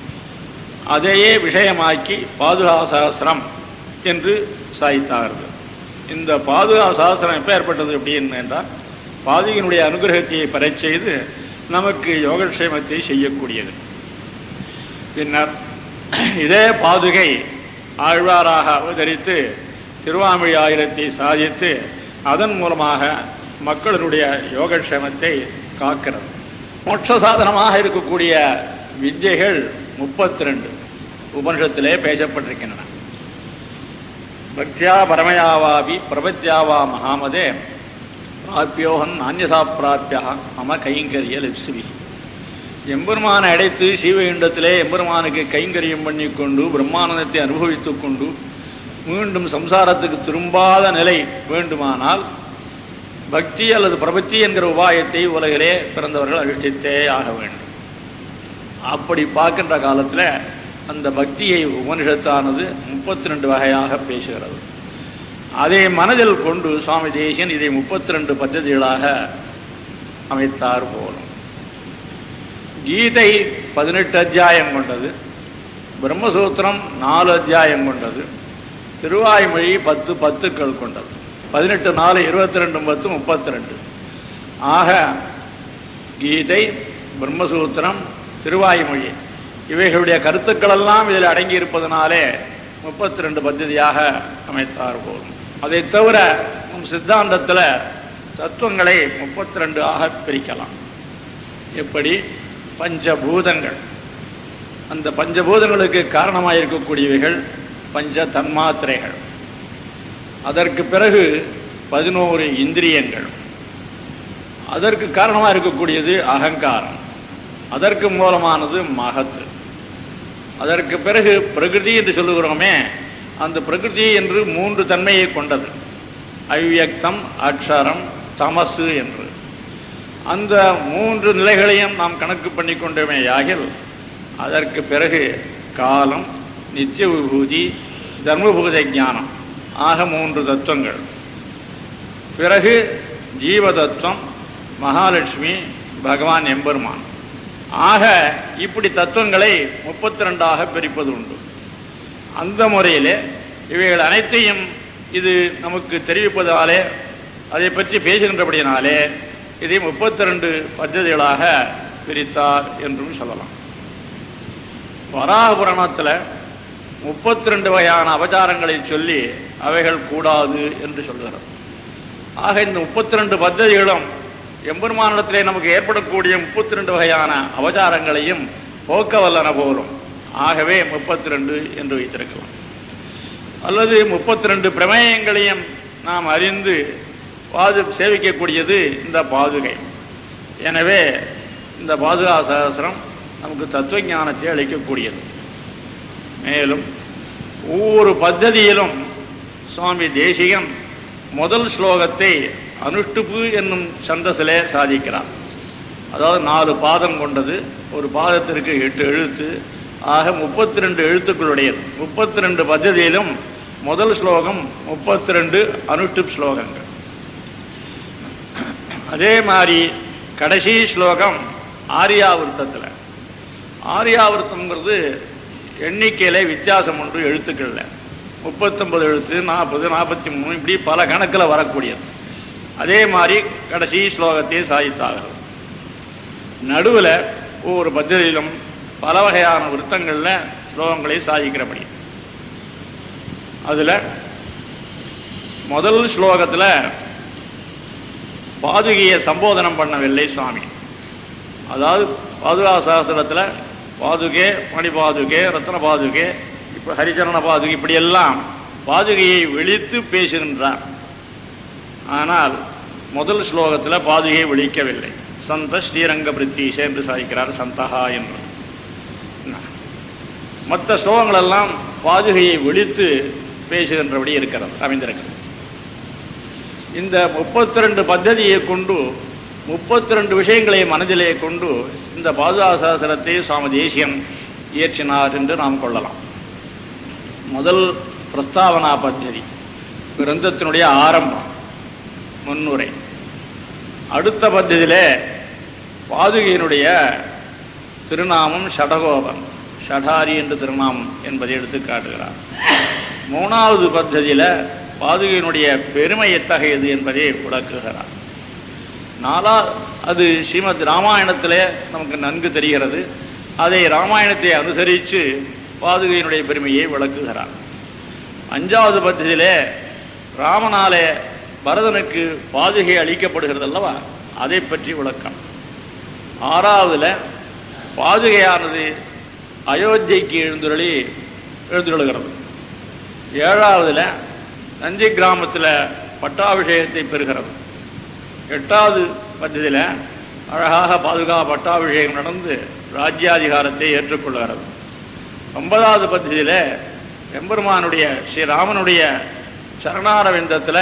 அதையே விஷயமாக்கி பாதுகா சாஸ்திரம் என்று சாய்த்தார்கள். இந்த பாதுகா சாஸ்திரம் எப்போ ஏற்பட்டது அப்படின்னு என்றால், பாதுகையினுடைய அனுகிரகத்தை பெறச் செய்து நமக்கு யோகக்ஷேமத்தை செய்யக்கூடியது. பின்னர் இதே பாதுகை ஆழ்வாராக அவதரித்து திருவாமிழி ஆயிரத்தை சாதித்து அதன் மூலமாக மக்களுடைய யோகக்ஷேமத்தை காக்கிறது. மோட்ச சாதனமாக இருக்கக்கூடிய வித்யைகள் முப்பத்தி ரெண்டு உபனிஷத்திலே பேசப்பட்டிருக்கின்றன. பக்தியா பரமயாவாபி பிரபத்யாவா மகாமதே பிராப்பியோகன் நான்யசா பிராப்பியா மம கைங்கரிய லிப்சுவி. எம்பெருமானை அடைத்து சீவைகுண்டத்திலே எம்பெருமானுக்கு கைங்கரியம் பண்ணி கொண்டு பிரம்மானந்தத்தை அனுபவித்து கொண்டு மீண்டும் சம்சாரத்துக்கு திரும்பாத நிலை வேண்டுமானால் பக்தி அல்லது பிரபத்தி என்கிற உபாயத்தை உலகிலே பிறந்தவர்கள் அனுஷ்டித்தே ஆக வேண்டும். அப்படி பார்க்கின்ற காலத்தில் அந்த பக்தியை உபனிஷத்தானது முப்பத்தி ரெண்டு வகையாக பேசுகிறது. அதை மனதில் கொண்டு சுவாமி தேசியன் இதை முப்பத்தி ரெண்டு பద్ధதிகளாக அமைத்தார் போலும். கீதை பதினெட்டு அத்தியாயம் கொண்டது, பிரம்மசூத்திரம் நாலு அத்தியாயம் கொண்டது, திருவாய்மொழி பத்து பத்துக்கள் கொண்டது. பதினெட்டு நாலு இருபத்தி ரெண்டு பத்து முப்பத்தி ரெண்டு. ஆக கீதை, பிரம்மசூத்திரம், திருவாய்மொழி இவைகளுடைய கருத்துக்களெல்லாம் இதில் அடங்கி இருப்பதனாலே முப்பத்தி ரெண்டு பద్ధதியாக அமைத்தார் போலும். அதை தவிர நம் சித்தாந்தத்தில் தத்துவங்களை முப்பத்தி ரெண்டு ஆக பிரிக்கலாம். எப்படி? பஞ்சபூதங்கள், அந்த பஞ்சபூதங்களுக்கு காரணமாக இருக்கக்கூடியவைகள் பஞ்ச தன்மாத்திரைகள். அதற்கு பிறகு பதினோரு இந்திரியங்கள், அதற்கு காரணமாக இருக்கக்கூடியது அகங்காரம், அதற்கு மூலமானது மகத்து. அதற்கு பிறகு பிரகிருதி என்று சொல்லுகிறோமே, அந்த பிரகிருதி என்று மூன்று தன்மையை கொண்டது, அவ்வியக்தம், அக்ஷரம், தமசு என்று. அந்த மூன்று நிலைகளையும் நாம் கணக்கு பண்ணி கொண்டோமே யாகில் அதற்கு பிறகு காலம், நித்திய விபூதி, தர்மபூத ஞானம் ஆக மூன்று தத்துவங்கள். பிறகு ஜீவ தத்துவம், மகாலட்சுமி, பகவான் எம்பெருமான். ஆக இப்படி தத்துவங்களை முப்பத்தி ரெண்டாக பிரிப்பது உண்டு. அந்த முறையிலே இவைகள் அனைத்தையும் இது நமக்கு தெரிவிப்பதாலே, அதை பற்றி பேசுகின்றபடியினாலே இதை முப்பத்தி ரெண்டு பద్ధதிகளாக பிரித்தார் என்றும் சொல்லலாம். வராக புராணத்தில் முப்பத்தி ரெண்டு வகையான அபச்சாரங்களை சொல்லி அவைகள் கூடாது என்று சொல்கிறது. ஆக இந்த முப்பத்தி ரெண்டு பத்ததிகளும் எம்பெருமானிடத்திலே நமக்கு ஏற்படக்கூடிய முப்பத்தி ரெண்டு வகையான அவதாரங்களையும் போக்க வல்லன போலும். ஆகவே முப்பத்தி ரெண்டு என்று வைத்திருக்கலாம். அல்லது முப்பத்தி ரெண்டு பிரமேயங்களையும் நாம் அறிந்து பாது சேவிக்கக்கூடியது இந்த பாதுகை. எனவே இந்த பாதுகா சகஸ்ரம் நமக்கு தத்துவ ஞானத்தை அளிக்கக்கூடியது. மேலும் ஒவ்வொரு பத்ததியிலும் சுவாமி தேசிகன் முதல் ஸ்லோகத்தை அனுஷ்டுப்பு என்னும் சந்தசிலே சாதிக்கிறார். அதாவது நாலு பாதம் கொண்டது, ஒரு பாதத்திற்கு எட்டு எழுத்து, ஆக முப்பத்தி ரெண்டு எழுத்துக்களுடையது. முப்பத்தி ரெண்டு பத்ததியிலும் முதல் ஸ்லோகம் முப்பத்தி ரெண்டு அனுஷ்டுப் ஸ்லோகங்கள். அதே மாதிரி கடைசி ஸ்லோகம் ஆரியாவிருத்தத்தில். ஆரியாவிருத்தம்ங்கிறது எண்ணிக்கையில வித்தியாசம் ஒன்று எழுத்துக்கள்ல முப்பத்தொன்பது எழுத்து, நாற்பது, நாற்பத்தி மூணு, இப்படி பல கணக்கில் வரக்கூடியது. அதே மாதிரி கடைசி ஸ்லோகத்தை சாதித்தார்கள். நடுவில் ஒவ்வொரு பத்திரிலும் பல வகையான விருத்தங்களில் ஸ்லோகங்களை சாதிக்கிறபடி. அதில் முதல் ஸ்லோகத்தில் பாதுகையை சம்போதனம் பண்ணவில்லை சுவாமி. அதாவது பாதுகா சாஸ்திரத்தில் பாதுகே, மணிபாதுகே, ரத்ன பாதுகே, இப்போ ஹரிச்சரண பாதுகை, இப்படியெல்லாம் பாதுகையை விழித்து பேசுகின்றார். ஆனால் முதல் ஸ்லோகத்தில் பாதுகையை விழிக்கவில்லை. சந்த ஸ்ரீரங்க பிரித்தீஷ என்று சாதிக்கிறார், சந்தகா என்று. மற்ற ஸ்லோகங்களெல்லாம் பாதுகையை விழித்து பேசுகின்றபடி இருக்கிறது, அமைந்திருக்கிறது. இந்த முப்பத்தி ரெண்டு பத்ததியை கொண்டு முப்பத்தி ரெண்டு விஷயங்களை மனதிலே கொண்டு இந்த பாதுகா சாஸ்திரத்தை சுவாமி தேசிகன் இயற்றினார் என்று நாம் கொள்ளலாம். முதல் பிரஸ்தாவனா பத்ததி கிரந்தத்தினுடைய ஆரம்பம், முன்னுரை. அடுத்த பத்ததியிலே பாதுகையினுடைய திருநாமம் ஷடகோபன், ஷடாரி என்று திருநாமம் என்பதை எடுத்து காட்டுகிறார். மூணாவது பத்ததியில் பாதுகையினுடைய பெருமை எத்தகையது என்பதை விளக்குகிறார். நாலா அது ஸ்ரீமத் ராமாயணத்திலே நமக்கு நன்கு தெரிகிறது. அதை ராமாயணத்தை அனுசரித்து பாதுகையினுடைய பெருமையை விளக்குகிறார். அஞ்சாவது பத்தியிலே ராமனாலே பரதனுக்கு பாதுகை அளிக்கப்படுகிறது அல்லவா, அதை பற்றி விளக்கம். ஆறாவதுல பாதுகையானது அயோத்தியைக்கு எழுந்துருளி எழுந்துருளுகிறது. ஏழாவதுல நந்தி கிராமத்தில் பட்டாபிஷேகத்தை பெறுகிறது. எட்டாவது பத்தியில் அழகாக பாதுகா பட்டாபிஷேகம் நடந்து ராஜ்யாதிகாரத்தை ஏற்றுக்கொள்கிறது. ஒன்பதாவது பத்தியில் எம்பெருமானுடைய ஸ்ரீராமனுடைய சரணாரவிந்தத்தில்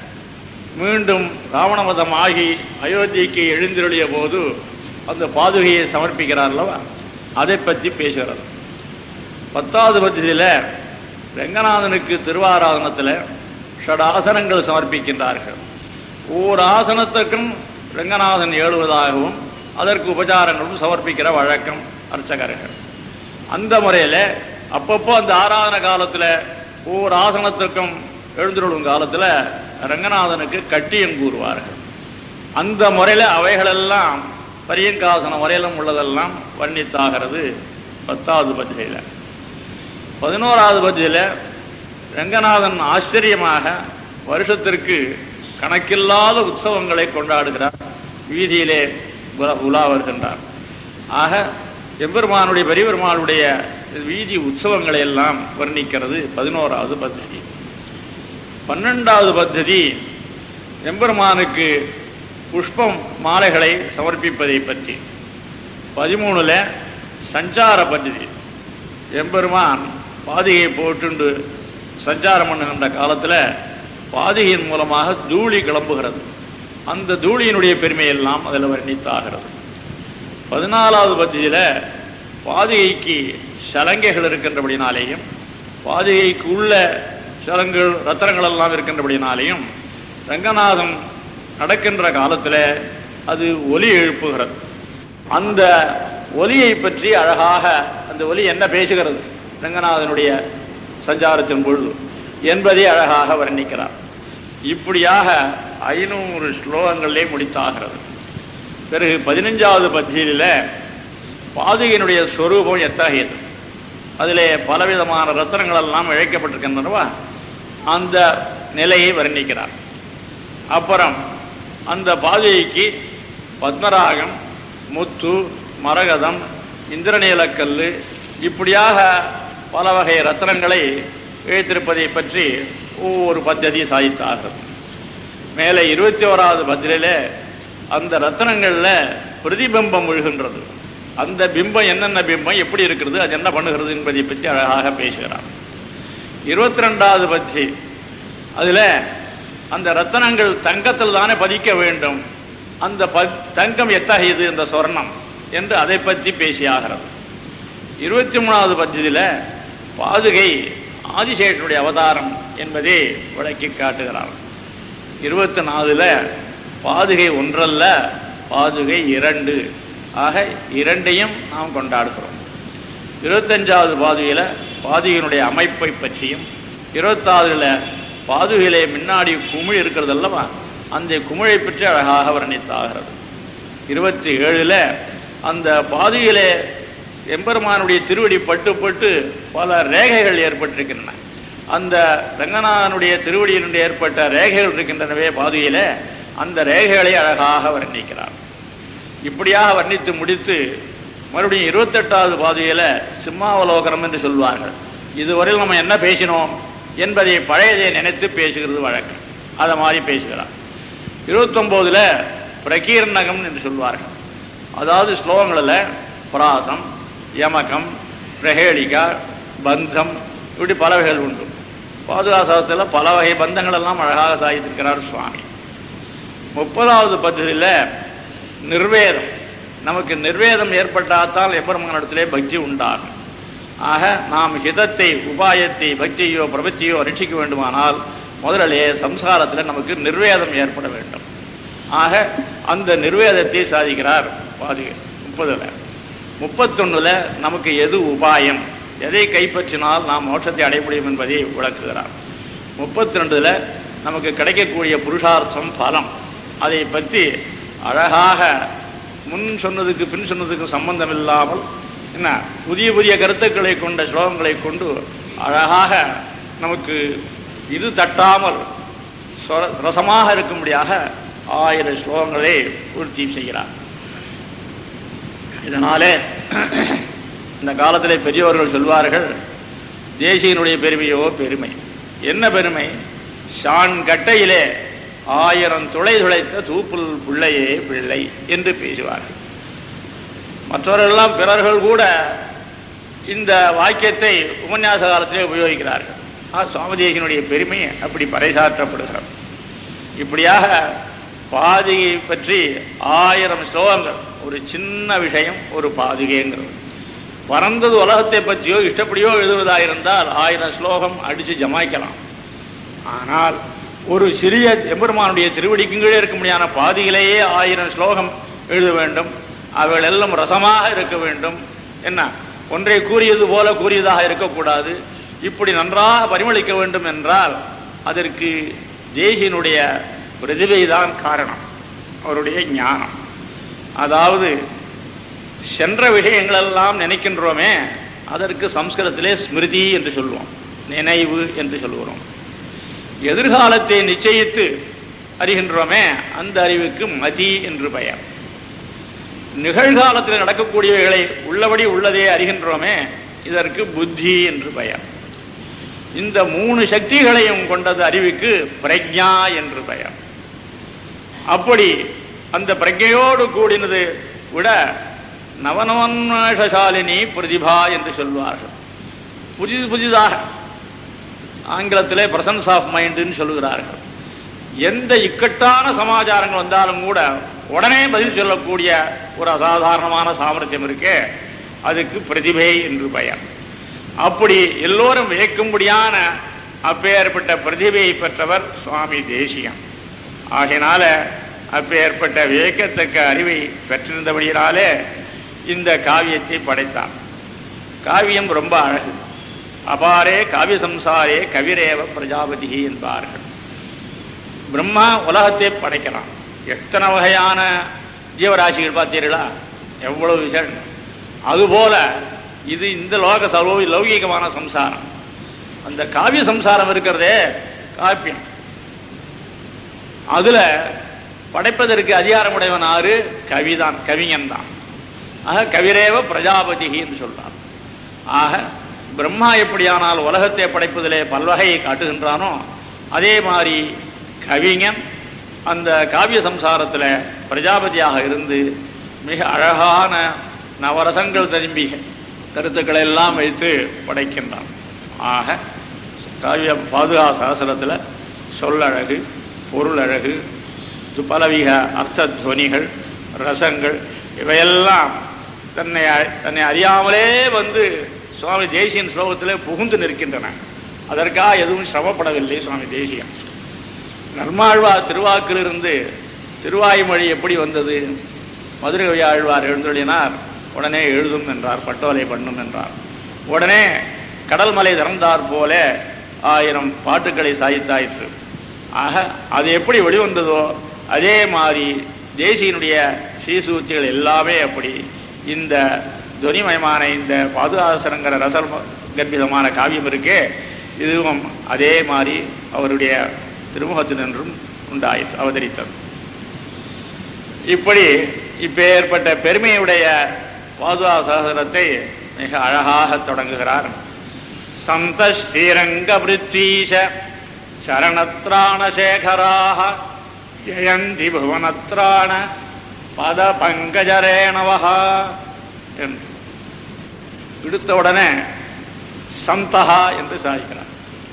மீண்டும் ராவணவதம் ஆகி அயோத்தியைக்கு எழுந்திருளிய போது அந்த பாதுகையை சமர்ப்பிக்கிறார் அல்லவா, அதை பற்றி பேசுகிறது. பத்தாவது பத்தியில் ரங்கநாதனுக்கு திருவாராதனத்தில் ஷடாசனங்கள் சமர்ப்பிக்கின்றார்கள். ஒவ்வொரு ஆசனத்துக்கும் ரங்கநாதன் ஏழுவதாகவும் அதற்கு உபச்சாரங்களும் சமர்ப்பிக்கிற வழக்கம் அர்ச்சகர்கள். அந்த முறையில் அப்பப்போ அந்த ஆராதன காலத்தில் ஒவ்வொரு ஆசனத்துக்கும் எழுந்துருளும் காலத்தில் ரங்கநாதனுக்கு கட்டியம் கூறுவார்கள். அந்த முறையில் அவைகளெல்லாம் பரியங்காசன முறையிலும் உள்ளதெல்லாம் வர்ணித்தாகிறது பத்தாவது பத்தியில். பதினோராவது பத்தியில் ரங்கநாதன் ஆச்சரியமாக வருஷத்திற்கு கணக்கில்லாத உற்சவங்களை கொண்டாடுகிறார், வீதியிலே உலா வருகின்றார். ஆக எம்பெருமானுடைய பெரியபெருமானுடைய வீதி உற்சவங்களை எல்லாம் வர்ணிக்கிறது பதினோராவது பத்ததி. பன்னெண்டாவது பத்ததி எம்பெருமானுக்கு புஷ்பம் மாலைகளை சமர்ப்பிப்பதை பற்றி. பதிமூணுல சஞ்சார பத்ததி, எம்பெருமான் பாதிகை போட்டுண்டு சஞ்சாரம் பண்ணுகின்ற காலத்தில் பாதிகையின் மூலமாக தூளி கிளம்புகிறது. அந்த தூளியினுடைய பெருமையெல்லாம் அதில் வர்ணித்தாகிறது. பதினாலாவது பத்தியில் பாதிகைக்கு சலங்கைகள் இருக்கின்றபடினாலேயும் பாதிகைக்கு உள்ள சலங்கள் ரத்தனங்கள் எல்லாம் இருக்கின்றபடினாலேயும் ரங்கநாதன் நடக்கின்ற காலத்தில் அது ஒலி எழுப்புகிறது. அந்த ஒலியை பற்றி அழகாக அந்த ஒலி என்ன பேசுகிறது ரங்கநாதனுடைய சஞ்சாரத்தின் பொழுது என்பதை அழகாக வர்ணிக்கிறார். இப்படியாக ஐநூறு ஸ்லோகங்களிலே முடித்தாகிறது. பிறகு பதினஞ்சாவது பத்தியில பாதுகையினுடைய ஸ்வரூபம் எத்தகையது, அதிலே அப்புறம் அந்த பாதுகைக்கு பத்மராகம், முத்து, மரகதம், இந்திரநீலக்கல் இப்படியாக பல வகை ரத்னங்களை இழைத்திருப்பதை பற்றி ஒவ்வொரு பத்ததி சாதித்தார்கள். மேலே இருபத்தி ஓராவது பத்திரிலே அந்த ரத்னங்களில் பிரதிபிம்பம் விழுகின்றது. அந்த பிம்பம் என்னென்ன பிம்பம் எப்படி இருக்கிறது, அது என்ன பண்ணுகிறது என்பதை பற்றி அழகாக பேசுகிறார். இருபத்தி ரெண்டாவது பற்றி அதில் அந்த ரத்தனங்கள் தங்கத்தில் தானே பதிக்க வேண்டும், அந்த ப தங்கம் எத்தகையது இந்த சொர்ணம் என்று அதை பற்றி பேசியாகிறது. இருபத்தி மூணாவது பத்தியில் பாதுகை ஆதிசேஷனுடைய அவதாரம் என்பதை விளக்கி காட்டுகிறார். இருபத்தி நாலுல பாதுகை ஒன்றல்ல, பாதுகை இரண்டு, ஆக இரண்டையும் நாம் கொண்டாடுகிறோம். இருபத்தஞ்சாவது பாதுகையில் பாதுகையினுடைய அமைப்பை பற்றியும், இருபத்தாறுல பாதுகையிலே முன்னாடி குமிழ் இருக்கிறது அல்லவா, அந்த குமிழை பற்றி அழகாக வர்ணித்தாகிறது. இருபத்தி ஏழுல அந்த பாதுகையிலே எம்பெருமானுடைய திருவடி பட்டு பட்டு பல ரேகைகள் ஏற்பட்டிருக்கின்றன. அந்த ரங்கநாதனுடைய திருவடியினுடைய ஏற்பட்ட ரேகைகள் இருக்கின்றனவே பாதுகையில, அந்த ரேகைகளை அழகாக வர்ணிக்கிறார். இப்படியாக வர்ணித்து முடித்து மறுபடியும் இருபத்தெட்டாவது பாதுகையில சிம்மாவலோகனம் என்று சொல்வார்கள். இதுவரையில் நம்ம என்ன பேசினோம் என்பதை பழையதை நினைத்து பேசுகிறது வழக்கு, அதை மாதிரி பேசுகிறார். இருபத்தொம்போதுல பிரகீர்ணகம் என்று சொல்வார்கள். அதாவது ஸ்லோகங்களில் பிராசம், யமகம், பிரஹேளிகா, பந்தம் இப்படி பல வகைகள் உண்டு. பாதுகாசத்தில் பல வகை பந்தங்கள் எல்லாம் அழகாக சாதித்திருக்கிறார் சுவாமி. முப்பதாவது பத்தியில் நிர்வேதம், நமக்கு நிர்வேதம் ஏற்பட்டால்தான் எம்பெருமானிடத்திலே பக்தி உண்டாகும். ஆக நாம் ஹிதத்தை, உபாயத்தை, பக்தியோ பிரபத்தியோ ரட்சிக்க வேண்டுமானால் முதலிலே சம்சாரத்தில் நமக்கு நிர்வேதம் ஏற்பட வேண்டும். ஆக அந்த நிர்வேதத்தை சாதிக்கிறார் பாதுகை முப்பதுல. முப்பத்தொன்னுல நமக்கு எது உபாயம், எதை கைப்பற்றினால் நாம் மோட்சத்தை அடைய முடியும் என்பதை விளக்குகிறார். முப்பத்தி ரெண்டுல நமக்கு கிடைக்கக்கூடிய புருஷார்த்தம், பலம், அதை பற்றி அழகாக முன் சொன்னதுக்கு பின் சொன்னதுக்கு சம்பந்தம் இல்லாமல் என்ன புதிய புதிய கருத்துக்களை கொண்ட ஸ்லோகங்களை கொண்டு அழகாக நமக்கு இது தட்டாமல் ரசமாக இருக்கும்படியாக ஆயிரம் ஸ்லோகங்களை பூர்த்தி செய்கிறார். இதனாலே இந்த காலத்திலே பெரியவர்கள் சொல்வார்கள், தேசியனுடைய பெருமையோ பெருமை. என்ன பெருமை? ஷான் கட்டையிலே ஆயிரம் துளை துளைத்த தூப்புல் பிள்ளையே பிள்ளை என்று பேசுவார்கள். மற்றவர்களெல்லாம் பிறர்கள் கூட இந்த வாக்கியத்தை உபன்யாச காலத்திலே உபயோகிக்கிறார்கள். சுவாமி தேசிகனுடைய பெருமை அப்படி பறைசாற்றப்படுகிறது. இப்படியாக பாதுகையை பற்றி ஆயிரம் ஸ்லோகங்கள், ஒரு சின்ன விஷயம் ஒரு பாதுகைங்கிறது. பறந்தது உலகத்தை பற்றியோ இஷ்டப்படியோ எழுதுவதாயிருந்தால் ஆயிரம் ஸ்லோகம் அடித்து ஜமாய்க்கலாம். ஆனால் ஒரு சிறிய எம்பெருமானுடைய திருவடிக்கு கீழே இருக்க முடியாத பாதியிலேயே ஆயிரம் ஸ்லோகம் எழுத வேண்டும். அவள் எல்லாம் ரசமாக இருக்க வேண்டும். என்ன, ஒன்றை கூறியது போல கூறியதாக இருக்கக்கூடாது. இப்படி நன்றாக பரிமளிக்க வேண்டும் என்றால் அதற்கு தேசியனுடைய பிரதிபைதான் காரணம், அவருடைய ஞானம். அதாவது சென்ற விஷயங்களெல்லாம் நினைக்கின்றோமே, அதற்கு சம்ஸ்கிருதத்திலே ஸ்மிருதி என்று சொல்லுவோம், நினைவு என்று சொல்லுகிறோம். எதிர்காலத்தை நிச்சயித்து அறிகின்றோமே, அந்த அறிவுக்கு மதி என்று பெயர். நிகழ்காலத்தில் நடக்கக்கூடியவைகளை உள்ளபடி உள்ளதே அறிகின்றோமே, இதற்கு புத்தி என்று பெயர். இந்த மூணு சக்திகளையும் கொண்டது அறிவுக்கு பிரக்ஞா என்று பெயர். அப்படி அந்த பிரக்ஞையோடு கூடினது விட நவநவன்மேஷசாலினி பிரதிபா என்று சொல்வார்கள். புதிது புதிதாக ஆங்கிலத்திலே பிரசன்ஸ் ஆஃப் மைண்டுன்னு சொல்லுகிறார்கள். எந்த இக்கட்டான சமாச்சாரங்கள் வந்தாலும் கூட உடனே பதில் சொல்லக்கூடிய ஒரு அசாதாரணமான சாமர்த்தியம் இருக்கே, அதுக்கு பிரதிபை என்று பெயர். அப்படி எல்லோரும் வியக்கும்படியான அப்பேற்பட்ட பிரதிபையை பெற்றவர் சுவாமி தேசியம். ஆகையினால அப்பேற்பட்ட வியக்கத்தக்க அறிவை பெற்றிருந்தபடியினாலே இந்த காவியத்தை படைத்தான். காவியம் ரொம்ப அழகு. அபாரே காவிய சம்சாரே கவிரேவ பிரஜாபதி என்பார்கள். பிரம்மா உலகத்தை படைக்கலாம். எத்தனை வகையான ஜீவராசிகள் பார்த்தீர்களா, எவ்வளவு விசேஷம். அதுபோல இது இந்த லோக சர்வ லௌகீகமான சம்சாரம். அந்த காவிய சம்சாரம் இருக்கிறதே காப்பியம். அதுல படைப்பதற்கு அதிகாரமுடையவன் ஆறு? கவிதான், கவிஞன் தான். ஆக கவிரேவ பிரஜாபதி என்று சொல்றார். ஆக பிரம்மா எப்படியானால் உலகத்தை படைப்பதிலே பல்வகையை காட்டுகின்றானோ அதே மாதிரி கவிஞன் அந்த காவிய சம்சாரத்தில் பிரஜாபதியாக இருந்து மிக அழகான நவரசங்கள் திரும்பி கருத்துக்களை எல்லாம் வைத்து படைக்கின்றான். ஆக காவிய பாதுகா சாஸ்திரத்தில் சொல்லழகு, பொருளழகு, பலவிக அர்த்த துவனிகள், ரசங்கள் இவையெல்லாம் தன்னை தன்னை அறியாமலே வந்து சுவாமி தேசியன் ஸ்லோகத்திலே புகுந்து நிற்கின்றன. அதற்காக எதுவும் சிரமப்படவில்லை சுவாமி தேசியன். நம்மாழ்வார் திருவாக்கிலிருந்து திருவாய்மொழி எப்படி வந்தது? மதுரை கவி ஆழ்வார் எழுந்தொழினார், உடனே எழுதும் என்றார், பட்டோலை பண்ணும் என்றார். உடனே கடல் மலை திறந்தார் போல ஆயிரம் பாட்டுக்களை சாய்த்தாயிற்று. ஆக அது எப்படி வெளிவந்ததோ அதே மாதிரி தேசியனுடைய ஸ்ரீசூத்திகள் எல்லாமே அப்படி இந்த துவனிமயமான இந்த பாதுகாசனங்கிற ரச கற்பிதமான காவியம் இருக்கே, இதுவும் அதே மாதிரி அவருடைய திருமுகத்தினின்றும் உண்டாயிற்று, அவதரித்தது. இப்படி இப்பேற்பட்ட பெருமையுடைய பாதுகா சாஸ்திரத்தை மிக அழகாக தொடங்குகிறார். சந்த ஸ்ரீரங்க பிருத்வீஷ சரணத்ராண சேகராக ஜெயந்தி புவனத்ராண பத பங்கஜரேணவஹா என்று விடுத்தவுடனே சந்தஹா என்று சாதிக்கிறார்.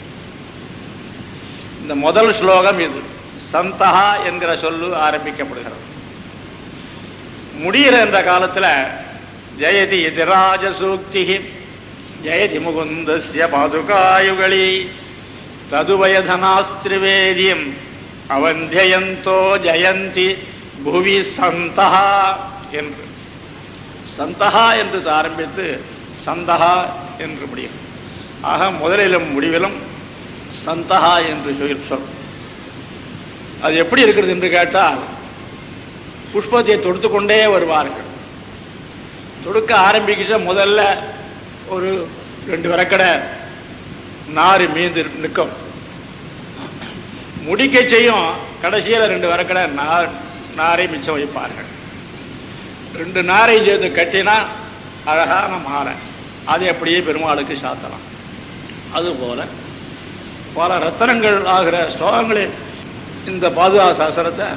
இந்த முதல் ஸ்லோகம் இது. சந்தஹா என்கிற சொல்லு ஆரம்பிக்கப்படுகிறது. முடிகிற என்ற காலத்தில் ஜெயதி எதிராஜ சூக்தி ஜெயதி முகுந்தஸ்ய பாதுகாயுகளி ததுவயதனாஸ்திரிவேதியம் அவந்தியந்தோ ஜெயந்தி புவி சந்தஹா என்று சந்தஹா என்று ஆரம்பித்து சந்தஹா என்று முடியும். ஆக முதலிலும் முடிவிலும் சந்தஹா என்று சொல். அது எப்படி இருக்கிறது என்று கேட்டால், புஷ்பத்தை தொடுத்து கொண்டே வருவார்கள். தொடுக்க ஆரம்பிக்கிச்ச முதல்ல ஒரு ரெண்டு வரக்கடை நாறு மீந்து நிற்கும். முடிக்க செய்யும் கடைசியில் ரெண்டு வரக்கடை நார் நாரை மிச்சம் வைப்பார்கள். ரெண்டு நாரை சேர்ந்து கட்டினா அழகான மாலை, அதை அப்படியே பெருமாளுக்கு சாத்தலாம். அதுபோல பல ரத்தனங்கள் ஆகிற ஸ்லோகங்களில் இந்த பாதுகா சாஸ்திரத்தை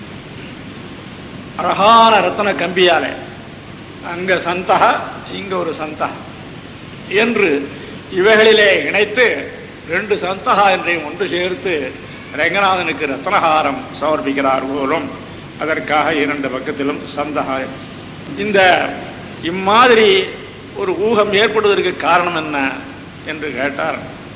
அழகான ரத்தன கம்பியாலே அங்க சந்தகா இங்க ஒரு சந்தகா என்று இவைகளிலே இணைத்து ரெண்டு சந்தகா என்றையும் ஒன்று சேர்த்து ரங்கநாதனுக்கு ரத்னஹாரம் சமர்ப்பிக்கிறார் போலும். அதற்காக இரண்டு பக்கத்திலும் சந்தகா. இந்த இம்மாதிரி ஒரு ஊகம் ஏற்படுவதற்கு காரணம் என்ன என்று கேட்டார்,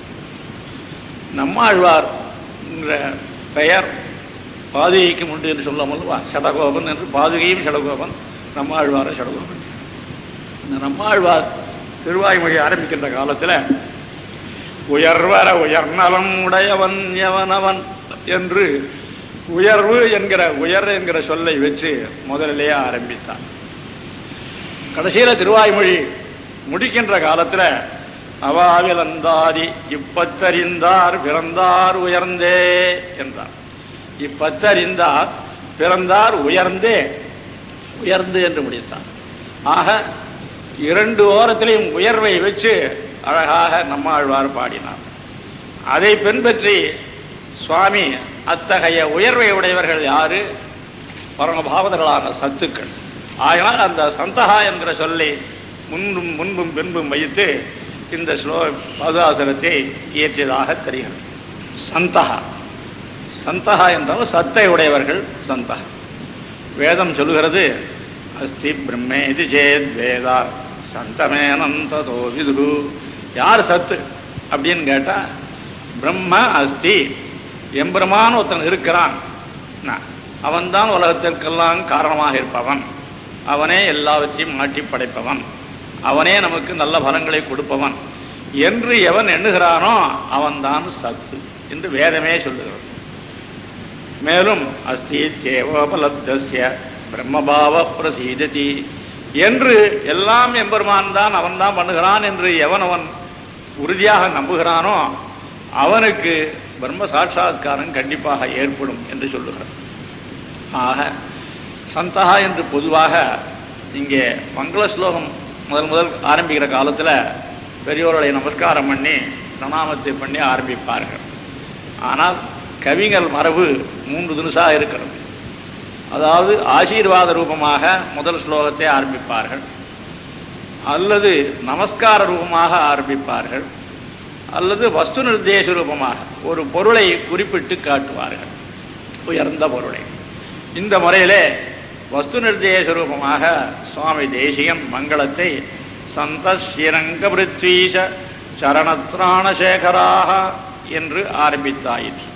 நம்மாழ்வார் என்ற பெயர் பாதுகைக்கு உண்டு என்று சொல்லாமல்வா, ஷடகோபன் என்று. பாதுகையும் ஷடகோபன், நம்மாழ்வார ஷடகோபன். இந்த நம்மாழ்வார் திருவாய்மொழி ஆரம்பிக்கின்ற காலத்தில் உயர்வர உயர்நலம் உடையவன் எவனவன் என்று உயர்வு என்கிற உயர் என்கிற சொல்லை வச்சு முதலிலேயே ஆரம்பித்தார். கடைசியில் திருவாய்மொழி முடிக்கின்ற காலத்தில் அவாவிலந்தாதி இப்பத்தறிந்தார் பிறந்தார் உயர்ந்தே என்றார். இப்பத்தறிந்தார் பிறந்தார் உயர்ந்தே, உயர்ந்து என்று முடித்தார். ஆக இரண்டு ஓரத்திலையும் உயர்வை வச்சு அழகாக நம்மாழ்வார் பாடினார். அதை பின்பற்றி சுவாமி அத்தகைய உயர்வை உடையவர்கள் யாரு? பரமபாவதர்களான சத்துக்கள். ஆகினால் அந்த சந்தகா என்கிற சொல்லை முன்பும் முன்பும் பின்பும் வைத்து இந்த ஸ்லோ பாதுகாசனத்தை இயற்றியதாக தெரிகிறது. சந்தகா, சந்தகா என்றால் சத்தை உடையவர்கள் சந்தகா. வேதம் சொல்லுகிறது, அஸ்தி பிரம்மேதி சேத் வேதா சந்தமேனந்ததோ விதுரு. யார் சத்து அப்படின்னு கேட்டால், பிரம்ம அஸ்தி, எம்பெருமான் ஒருத்தன் இருக்கிறான், அவன்தான் உலகத்திற்கெல்லாம் காரணமாக இருப்பவன், அவனே எல்லாவற்றையும் மாற்றி படைப்பவன், அவனே நமக்கு நல்ல பலங்களை கொடுப்பவன் என்று எவன் எண்ணுகிறானோ அவன்தான் சத்து என்று வேதமே சொல்லுகிறது. மேலும் அஸ்தி தேவோபலப்தஸ்ய பிரம்மபாவ பிரசீததி என்று எல்லாம் எம்பெருமான் தான், அவன் தான் பண்ணுகிறான் என்று எவன் அவன் உறுதியாக நம்புகிறானோ அவனுக்கு பிரம்ம சாட்சாத்காரம் கண்டிப்பாக ஏற்படும் என்று சொல்லுகிறார். ஆக சந்தகா என்று பொதுவாக இங்கே மங்கள ஸ்லோகம் முதல் முதல் ஆரம்பிக்கிற காலத்தில் பெரியோர்களை நமஸ்காரம் பண்ணி பிரணாமத்தை பண்ணி ஆரம்பிப்பார்கள். ஆனால் கவிஞர் மரபு மூன்று தினசாக இருக்கிறது. அதாவது ஆசீர்வாத ரூபமாக முதல் ஸ்லோகத்தை ஆரம்பிப்பார்கள், அல்லது நமஸ்கார ரூபமாக ஆரம்பிப்பார்கள், அல்லது வஸ்து நிர்தேச ரூபமாக ஒரு பொருளை குறிப்பிட்டு காட்டுவார்கள், உயர்ந்த பொருளை. இந்த முறையிலே வஸ்து நிர்தேச ரூபமாக சுவாமி தேசிகன் மங்களத்தை சந்த ஸ்ரீரங்க பிருத்வீஷ சரணத்ராண சேகராக என்று ஆரம்பித்தாயிற்று.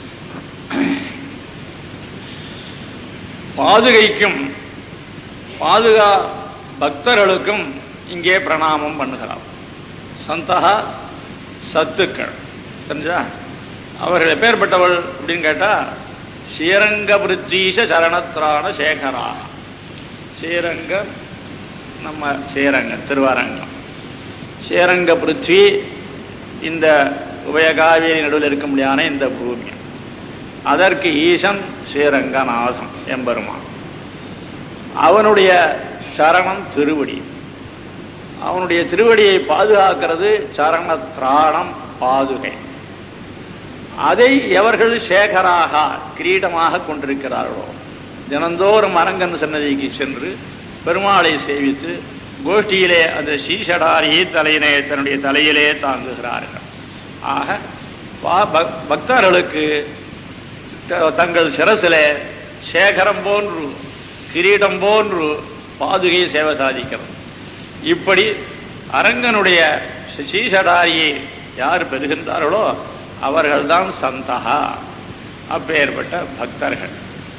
பாதுகைக்கும் பாதுகா பக்தர்களுக்கும் இங்கே பிரணாமம் பண்ணுகிறார். சந்தகா சத்துக்கள் தெரிஞ்சா அவர்கள் எப்பேற்பட்டவள் அப்படின்னு கேட்டால் ஸ்ரீரங்க பிருத்வீஷ சரணத்ராண சேகரா. ஸ்ரீரங்க நம்ம ஸ்ரீரங்க திருவாரங்கம், ஸ்ரீரங்க பிருத்வி இந்த உபயகாவேரி நடுவில் இருக்க முடியாத இந்த பூமி, அதற்கு ஈசன் ஸ்ரீரங்கநாதன் எம்பெருமான். அவனுடைய சரணம் திருவடி, அவனுடைய திருவடியை பாதுகாக்கிறது சரணத்ராணம் பாதுகை. அதை எவர்கள் சேகராக கிரீடமாக கொண்டிருக்கிறார்களோ தினந்தோறும் அரங்கன் சன்னதிக்கு சென்று பெருமாளை சேவித்து கோஷ்டியிலே அந்த ஸ்ரீஷடாரியை தலையினை தன்னுடைய தலையிலே தாங்குகிறார்கள். ஆக பக்தர்களுக்கு தங்கள் சிரசிலே சேகரம் போன்று கிரீடம் போன்று பாதுகை சேவை சாதிக்கிறது. இப்படி அரங்கனுடைய ஸ்ரீஷடாரியை யார் பெறுகின்றார்களோ அவர்கள்தான் சந்தகா, அப்பேற்பட்ட பக்தர்கள்.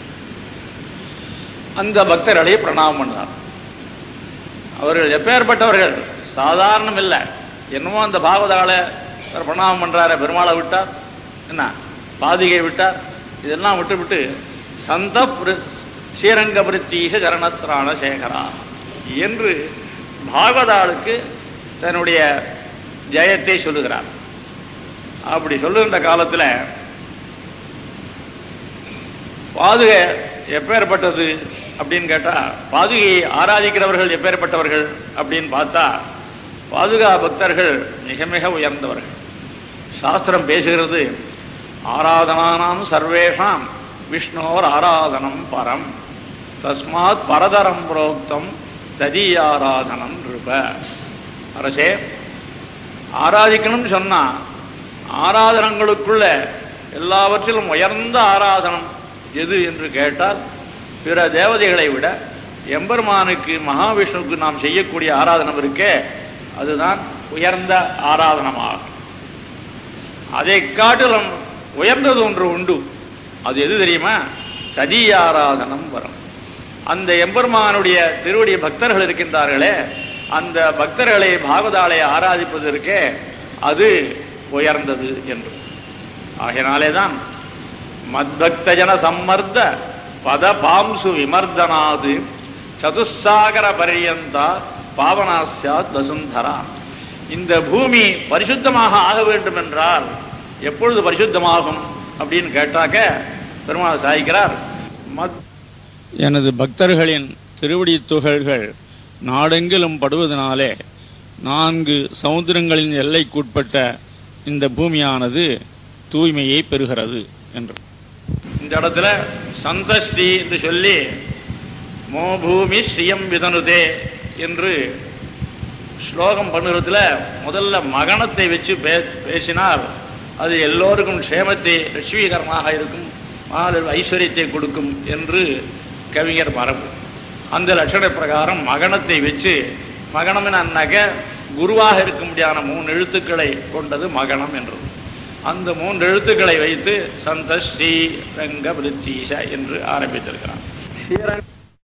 அந்த பக்தர்களை பிரணாமம் பண்ணார். அவர்கள் எப்பேற்பட்டவர்கள் சாதாரணம் இல்லை. என்னமோ அந்த பாகவதால பிரணாமம் பண்றார, பெருமாளை விட்டார், என்ன பாதுகை விட்டார், இதெல்லாம் விட்டு விட்டு சந்த ஸ்ரீரங்க பிருத்தீஷ சரணத்ராண சேகரா என்று பாகவதாளுக்கு தன்னுடைய ஜெயத்தை சொல்லுகிறார். அப்படி சொல்லுகின்ற காலத்தில் பாதுகை எப்பேற்பட்டது அப்படின்னு கேட்டால், பாதுகையை ஆராதிக்கிறவர்கள் எப்பேற்பட்டவர்கள் அப்படின்னு பார்த்தா பாதுகா பக்தர்கள் மிக மிக உயர்ந்தவர்கள். சாஸ்திரம் பேசுகிறது, ஆராதனானாம் சர்வேஷாம் விஷ்ணோர் ஆராதனம் பரம் தஸ்மாத் பரதரம் புரோக்தம் ததீயாராதனம் ரூப. அரசே, ஆராதிக்கணும்னு சொன்னால் ஆராதனங்களுக்குள்ள எல்லாவற்றிலும் உயர்ந்த ஆராதனம் எது என்று கேட்டால் பிற தேவதைகளை விட எம்பெருமானுக்கு மகாவிஷ்ணுவுக்கு நாம் செய்யக்கூடிய ஆராதனம் இருக்கே அதுதான் உயர்ந்த ஆராதனமாகும். அதை காட்டிலும் உயர்ந்தது ஒன்று உண்டு. அது எது தெரியுமா? ததீயாராதனம் வரும். அந்த எம்பெருமானுடைய திருவடி பக்தர்கள் இருக்கின்றார்களே, அந்த பக்தர்களை பாகவதாலை ஆராதிப்பதற்கே அது உயர்ந்தது என்று. ஆகையினாலே தான் மத்பக்தஜன சம்மர்த பத பாம்சு விமர்தனாது சதுசாகர பரியந்தா பாவனாஸ்யாத் வசுந்தரா. இந்த பூமி பரிசுத்தமாக ஆக வேண்டும் என்றால் எப்பொழுது பரிசுத்தமாகும் அப்படின்னு கேட்டாக்க பெருமாள் சாதிக்கிறார், எனது பக்தர்களின் திருவடி துகள்கள் நாடெங்கிலும் படுவதனாலே நான்கு சமுத்திரங்களின் எல்லைக்குட்பட்ட இந்த பூமியானது தூய்மையை பெறுகிறது என்று. இந்த இடத்துல சந்தஸ்ரீ என்று சொல்லி மோ பூமி ஸ்ரீயம் விதனுதே என்று ஸ்லோகம் பண்ணுறதுல முதல்ல மகனத்தை வச்சு பே பேசினால் அது எல்லோருக்கும் க்ஷேமத்தை லட்சுமிகரமாக இருக்கும், மால ஐஸ்வர்யத்தை கொடுக்கும் என்று கவிஞர் மரபு. அந்த லட்சண பிரகாரம் மகனத்தை வச்சு, மகனம் அந்நக குருவாக இருக்க முடியாத மூன்று எழுத்துக்களை கொண்டது மகனம் என்றது. அந்த மூன்று எழுத்துக்களை வைத்து சந்த ஸ்ரீ ரங்க பிருத்தீஷ என்று ஆரம்பித்திருக்கிறார். ஸ்ரீரங்க